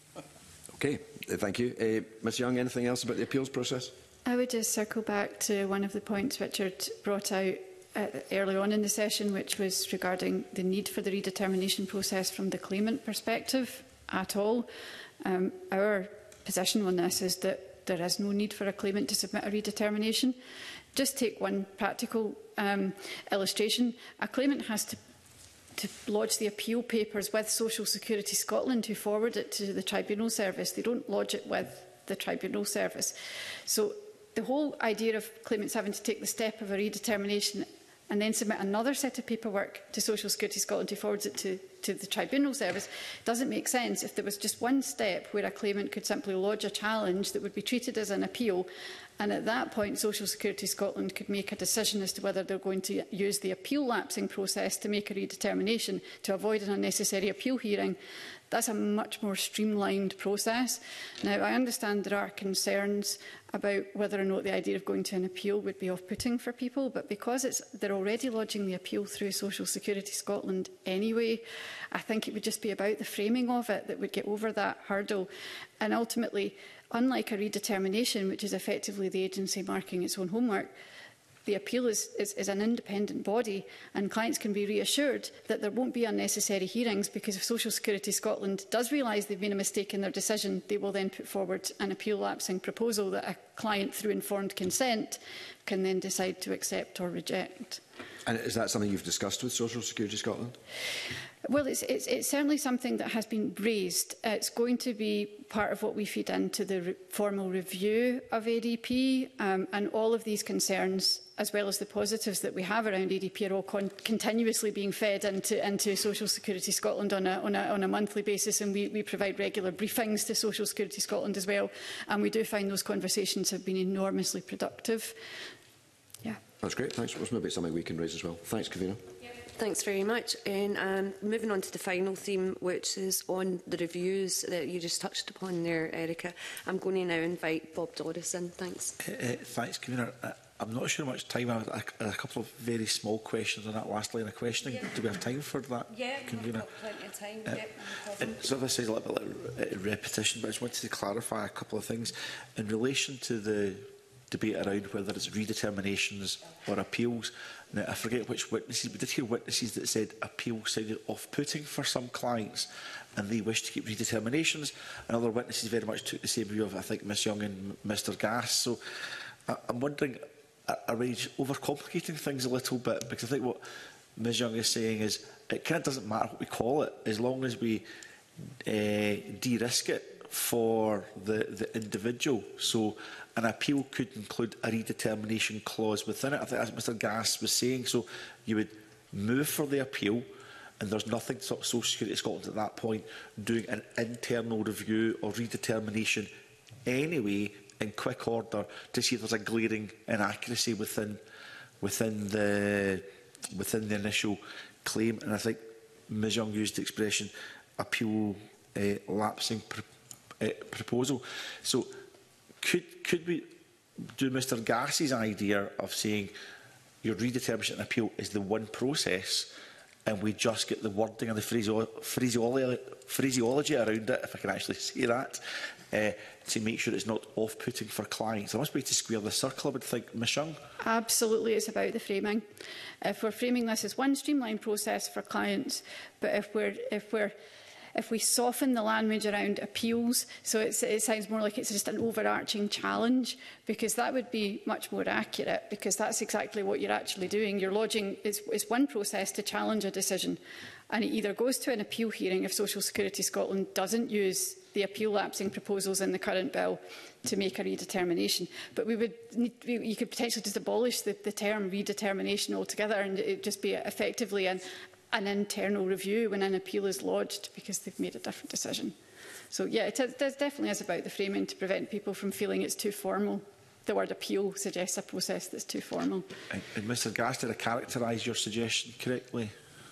Okay, thank you. Uh, Miz Young, anything else about the appeals process? I would just circle back to one of the points Richard brought out uh, early on in the session, which was regarding the need for the redetermination process from the claimant perspective at all. Um, our position on this is that there is no need for a claimant to submit a redetermination. Just take one practical um, illustration. A claimant has to, to lodge the appeal papers with Social Security Scotland, who forward it to the Tribunal Service. They don't lodge it with the Tribunal Service. So the whole idea of claimants having to take the step of a redetermination and then submit another set of paperwork to Social Security Scotland who forwards it to, to the Tribunal Service doesn't make sense if there was just one step where a claimant could simply lodge a challenge that would be treated as an appeal, and at that point Social Security Scotland could make a decision as to whether they're going to use the appeal lapsing process to make a redetermination to avoid an unnecessary appeal hearing. That's a much more streamlined process. Now, I understand there are concerns about whether or not the idea of going to an appeal would be off-putting for people, but because it's, they're already lodging the appeal through Social Security Scotland anyway, I think it would just be about the framing of it that would get over that hurdle. And ultimately, unlike a redetermination, which is effectively the agency marking its own homework, the appeal is, is, is an independent body, and clients can be reassured that there won't be unnecessary hearings, because if Social Security Scotland does realise they've made a mistake in their decision, they will then put forward an appeal lapsing proposal that a client, through informed consent, can then decide to accept or reject. And is that something you've discussed with Social Security Scotland? Well, it's, it's, it's certainly something that has been raised. Uh, it's going to be part of what we feed into the re formal review of A D P, um, and all of these concerns, as well as the positives that we have around A D P, are all con continuously being fed into, into Social Security Scotland on a, on a, on a monthly basis, and we, we provide regular briefings to Social Security Scotland as well, and we do find those conversations have been enormously productive. Yeah. That's great, thanks. Well, maybe it's something we can raise as well. Thanks, Kavina. Thanks very much. And um, moving on to the final theme, which is on the reviews that you just touched upon there, Erica. I'm going to now invite Bob Doris in. Thanks. Uh, uh, thanks, Convener. Uh, I'm not sure how much time I have. A, a couple of very small questions on that last line of questioning. Yeah. Do we have time for that, yeah, Convener? Yeah, plenty of time. Uh, yep, no and so this is a little bit like uh, repetition, but I just wanted to clarify a couple of things in relation to the debate around whether it's redeterminations or appeals. Now, I forget which witnesses, we did hear witnesses that said appeal sounded off-putting for some clients and they wish to keep redeterminations, and other witnesses very much took the same view of, I think, Miss Young and Mr Gass. So I I'm wondering, are we overcomplicating things a little bit? Because I think what Ms Young is saying is it kind of doesn't matter what we call it, as long as we uh, de-risk it for the, the individual. So an appeal could include a redetermination clause within it. I think, as Mr Gass was saying, so you would move for the appeal, and there's nothing to stop Social Security Scotland at that point doing an internal review or redetermination anyway in quick order to see if there's a glaring inaccuracy within within the within the initial claim. And I think Ms Young used the expression appeal uh, lapsing pr uh, proposal. So could could we do Mr Gass's idea of saying your redetermination and appeal is the one process, and we just get the wording and the phraseolo phraseology, phraseology around it, if I can actually say that, uh, to make sure it's not off-putting for clients? There must be a way to square the circle, I would think. Ms Young? Absolutely, it's about the framing. If we're framing this as one streamlined process for clients, but if we're if we're if we soften the language around appeals, so it's, it sounds more like it's just an overarching challenge, because that would be much more accurate, because that's exactly what you're actually doing. You're lodging, it's, it's one process to challenge a decision, and it either goes to an appeal hearing if Social Security Scotland doesn't use the appeal lapsing proposals in the current bill to make a redetermination. But we would need, you could potentially just abolish the, the term redetermination altogether, and it would just be effectively an an internal review when an appeal is lodged because they've made a different decision. So yeah, it, is, it definitely is about the framing to prevent people from feeling it's too formal. The word appeal suggests a process that's too formal. And, and Mr Gass, did I characterise your suggestion correctly?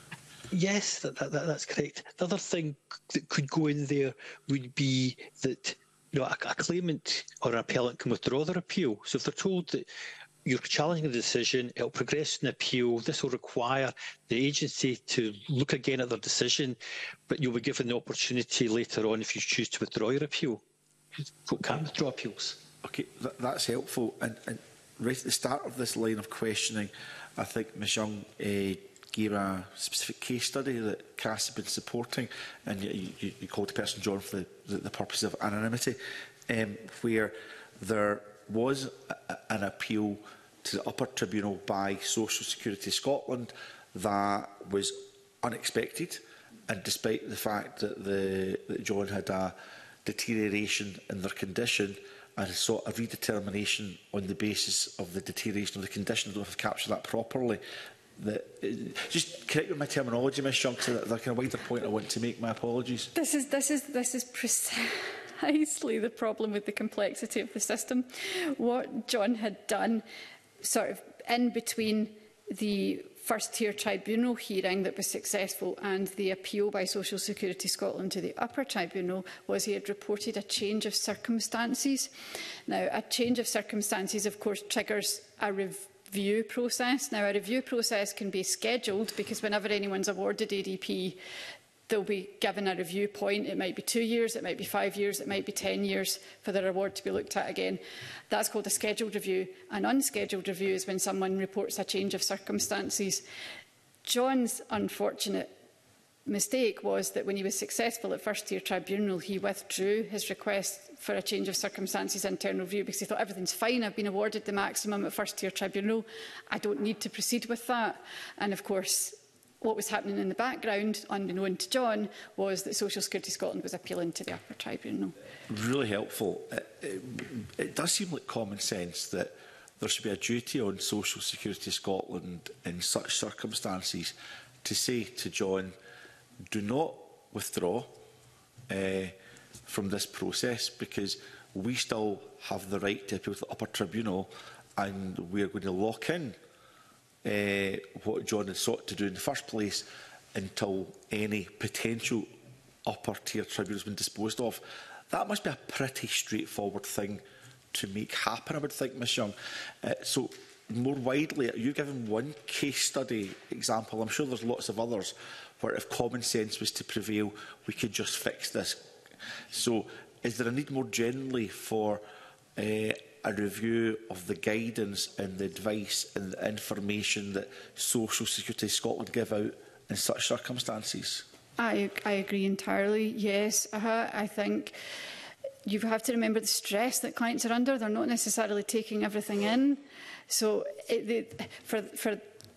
Yes, that, that, that, that's correct. The other thing that could go in there would be that, you know, a, a claimant or an appellant can withdraw their appeal. So if they're told that you're challenging the decision, it'll progress in appeal, this will require the agency to look again at their decision, but you'll be given the opportunity later on, if you choose to withdraw your appeal. You can't withdraw appeals. Okay, that, that's helpful. And, and right at the start of this line of questioning, I think Ms Young uh, gave a specific case study that Cass had been supporting, and you, you, you called the person John for the, the, the purpose of anonymity, um, where there was a, an appeal to the upper tribunal by Social Security Scotland that was unexpected, and despite the fact that, the, that John had a deterioration in their condition and sought a redetermination on the basis of the deterioration of the condition, I don't know if I've captured that properly. The, just correct me my terminology, Miz Young, so that there's a kind of wider point I want to make. My apologies. This is this is this is precisely the problem with the complexity of the system. What John had done, sort of in between the first tier tribunal hearing that was successful and the appeal by Social Security Scotland to the upper tribunal, was he had reported a change of circumstances. Now, a change of circumstances, of course, triggers a review review process. Now, a review process can be scheduled, because whenever anyone's awarded A D P, they'll be given a review point. It might be two years, it might be five years, it might be ten years for their award to be looked at again. That's called a scheduled review. An unscheduled review is when someone reports a change of circumstances. John's unfortunate mistake was that when he was successful at first tier tribunal, he withdrew his request for a change of circumstances internal review because he thought everything's fine, I've been awarded the maximum at first tier tribunal, I don't need to proceed with that. And of course, what was happening in the background, unbeknown to John, was that Social Security Scotland was appealing to the upper tribunal. Really helpful. It, it, it does seem like common sense that there should be a duty on Social Security Scotland in such circumstances to say to John, do not withdraw uh, from this process, because we still have the right to appeal to the upper tribunal, and we are going to lock in uh, what John had sought to do in the first place until any potential upper tier tribunal has been disposed of. That must be a pretty straightforward thing to make happen, I would think, Miz Young. Uh, so, more widely, you've given one case study example. I'm sure there's lots of others where, if common sense was to prevail, we could just fix this. So, is there a need more generally for uh, a review of the guidance and the advice and the information that Social Security Scotland give out in such circumstances? I, I agree entirely, yes. Uh-huh. I think you have to remember the stress that clients are under. They're not necessarily taking everything in. So it, it, for, for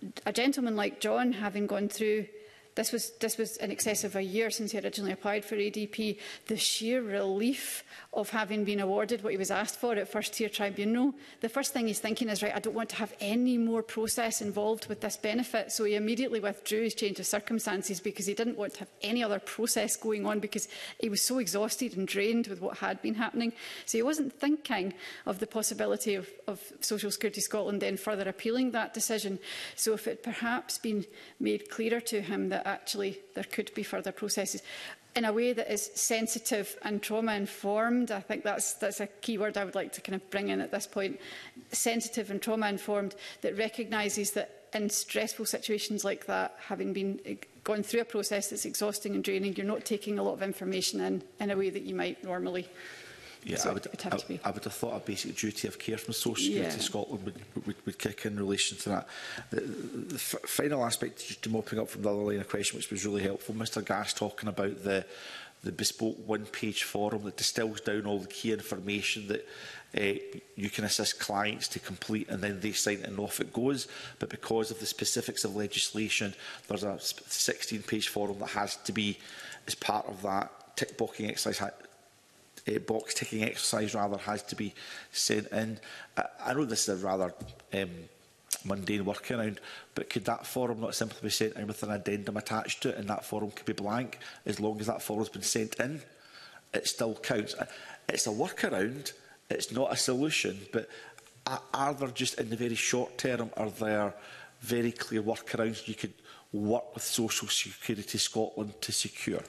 a gentleman like John, having gone through, this was, this was in excess of a year since he originally applied for A D P, the sheer relief of having been awarded what he was asked for at First Tier Tribunal, the first thing he's thinking is, right, I don't want to have any more process involved with this benefit. So he immediately withdrew his change of circumstances because he didn't want to have any other process going on because he was so exhausted and drained with what had been happening. So he wasn't thinking of the possibility of, of Social Security Scotland then further appealing that decision. So if it had perhaps been made clearer to him that actually there could be further processes, in a way that is sensitive and trauma-informed. I think that's, that's a key word I would like to kind of bring in at this point. Sensitive and trauma-informed, that recognises that in stressful situations like that, having been gone through a process that's exhausting and draining, you're not taking a lot of information in, in a way that you might normally. Yeah, so I, would, have to be. I, I would have thought a basic duty of care from Social Security yeah. Scotland would, would, would kick in relation to that. The, the f final aspect, just mopping up from the other line of question, which was really helpful, Mr Gass talking about the, the bespoke one-page form that distills down all the key information that uh, you can assist clients to complete, and then they sign it and off it goes. But because of the specifics of legislation, there's a sixteen-page form that has to be, as part of that tick-boxing exercise, Uh, box ticking exercise rather has to be sent in. I, I know this is a rather um, mundane workaround, but could that form not simply be sent in with an addendum attached to it, and that form could be blank as long as that form has been sent in? It still counts. It's a workaround. It's not a solution. But are, are there just in the very short term, are there very clear workarounds you could work with Social Security Scotland to secure?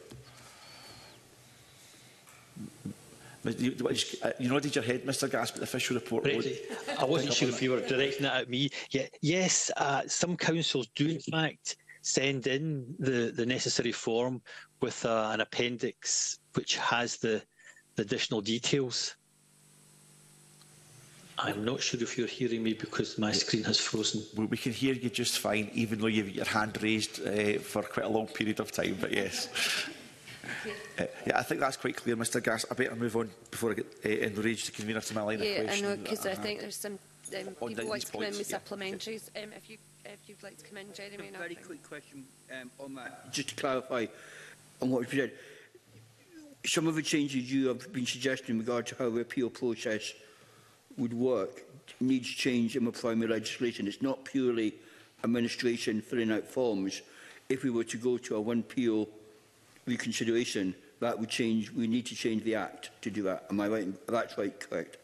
You, you nodded your head, Mr Gass, but the official report... Right. I wasn't sure if you were directing that at me. Yeah, yes, uh, some councils do in fact send in the, the necessary form with uh, an appendix which has the, the additional details. I'm not sure if you're hearing me because my screen has frozen. We, we can hear you just fine, even though you've got your hand raised uh, for quite a long period of time, but yes. Uh, yeah, I think that's quite clear, Mr Gass. I better move on before I get uh, enraged to convener to my line yeah, of question. Yeah, I know, because uh, I think there's some um, people like to come points, in with yeah. supplementaries. Um, if, you, if you'd like to come in, Jeremy. A very quick question um, on that, just to clarify on what was said. Some of the changes you have been suggesting in regard to how the appeal process would work needs change in the primary legislation. It's not purely administration filling out forms. If we were to go to a one appeal reconsideration, that would change. We need to change the Act to do that. Am I right? That's right, correct?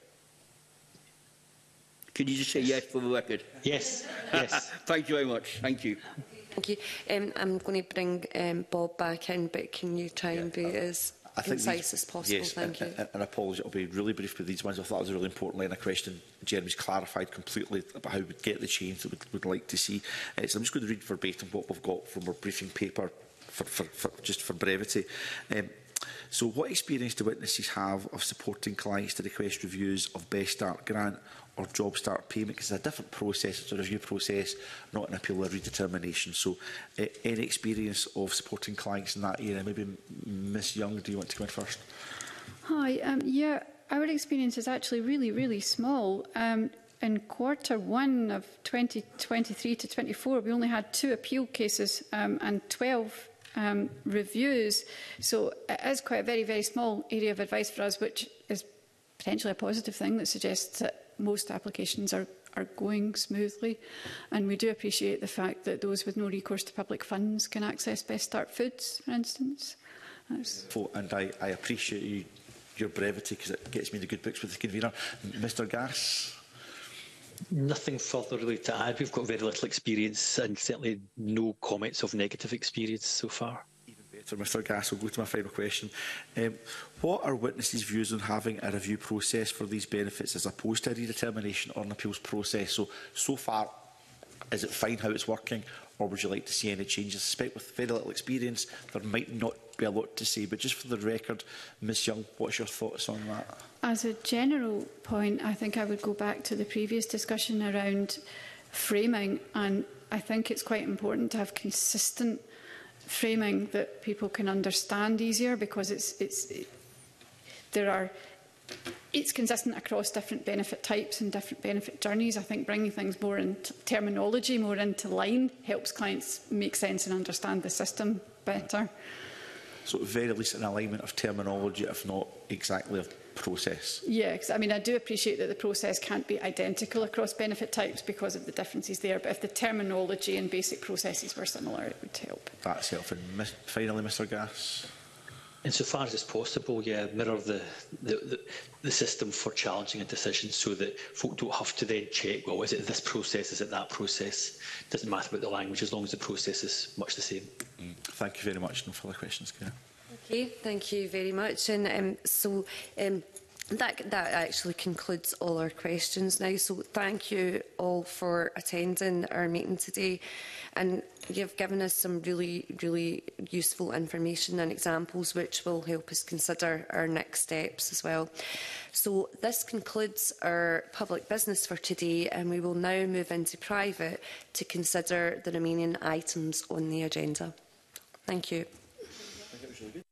Can you just say yes for the record? Yes, yes. Thank you very much. Thank you. Thank you. Um, I'm going to bring um, Bob back in, but can you try yeah, and be uh, as I concise these, as possible? Yes, Thank and, you. And, and apologies, I'll be really brief with these ones. I thought it was a really important line of question. Jeremy's clarified completely about how we'd get the change that we'd, we'd like to see. Uh, so I'm just going to read verbatim what we've got from our briefing paper, for, for, for, just for brevity. Um, so what experience do witnesses have of supporting clients to request reviews of Best Start grant or Job Start payment? Because it's a different process, it's a review process, not an appeal or redetermination. So uh, any experience of supporting clients in that area? Maybe Miss Young, do you want to come in first? Hi, um, yeah, our experience is actually really, really small. Um, in quarter one of twenty twenty-three to twenty-four, we only had two appeal cases um, and twelve um, reviews. So it is quite a very, very small area of advice for us, which is potentially a positive thing that suggests that most applications are, are going smoothly. And we do appreciate the fact that those with no recourse to public funds can access Best Start foods, for instance. That's... And I, I appreciate you, your brevity, because it gets me in the good books with the convener. Mr Gass? Nothing further really to add. We've got very little experience and certainly no comments of negative experience so far. Even better, Mr Gass. We'll go to my final question. Um, what are witnesses' views on having a review process for these benefits as opposed to a redetermination or an appeals process? So, so far, is it fine how it's working, or would you like to see any changes? I suspect with very little experience, there might not be a lot to say, but just for the record, Miss Young, what's your thoughts on that? As a general point, I think I would go back to the previous discussion around framing, and I think it's quite important to have consistent framing that people can understand easier, because it's, it's, it, there are it's consistent across different benefit types and different benefit journeys. I think bringing things more into terminology, more into line, helps clients make sense and understand the system better. So at the very least an alignment of terminology, if not exactly of process. Yeah, because I mean, I do appreciate that the process can't be identical across benefit types because of the differences there, but if the terminology and basic processes were similar, it would help. That's helpful. And finally, Mr Gass. Insofar as it's possible, yeah, mirror the, the, the, the system for challenging a decision so that folk don't have to then check, well, is it this process, is it that process? It doesn't matter about the language as long as the process is much the same. Mm. Thank you very much. No further questions, Claire. Okay, thank you very much. And um, so um, that, that actually concludes all our questions now. So thank you all for attending our meeting today. And you've given us some really, really useful information and examples which will help us consider our next steps as well. So this concludes our public business for today, and we will now move into private to consider the remaining items on the agenda. Thank you.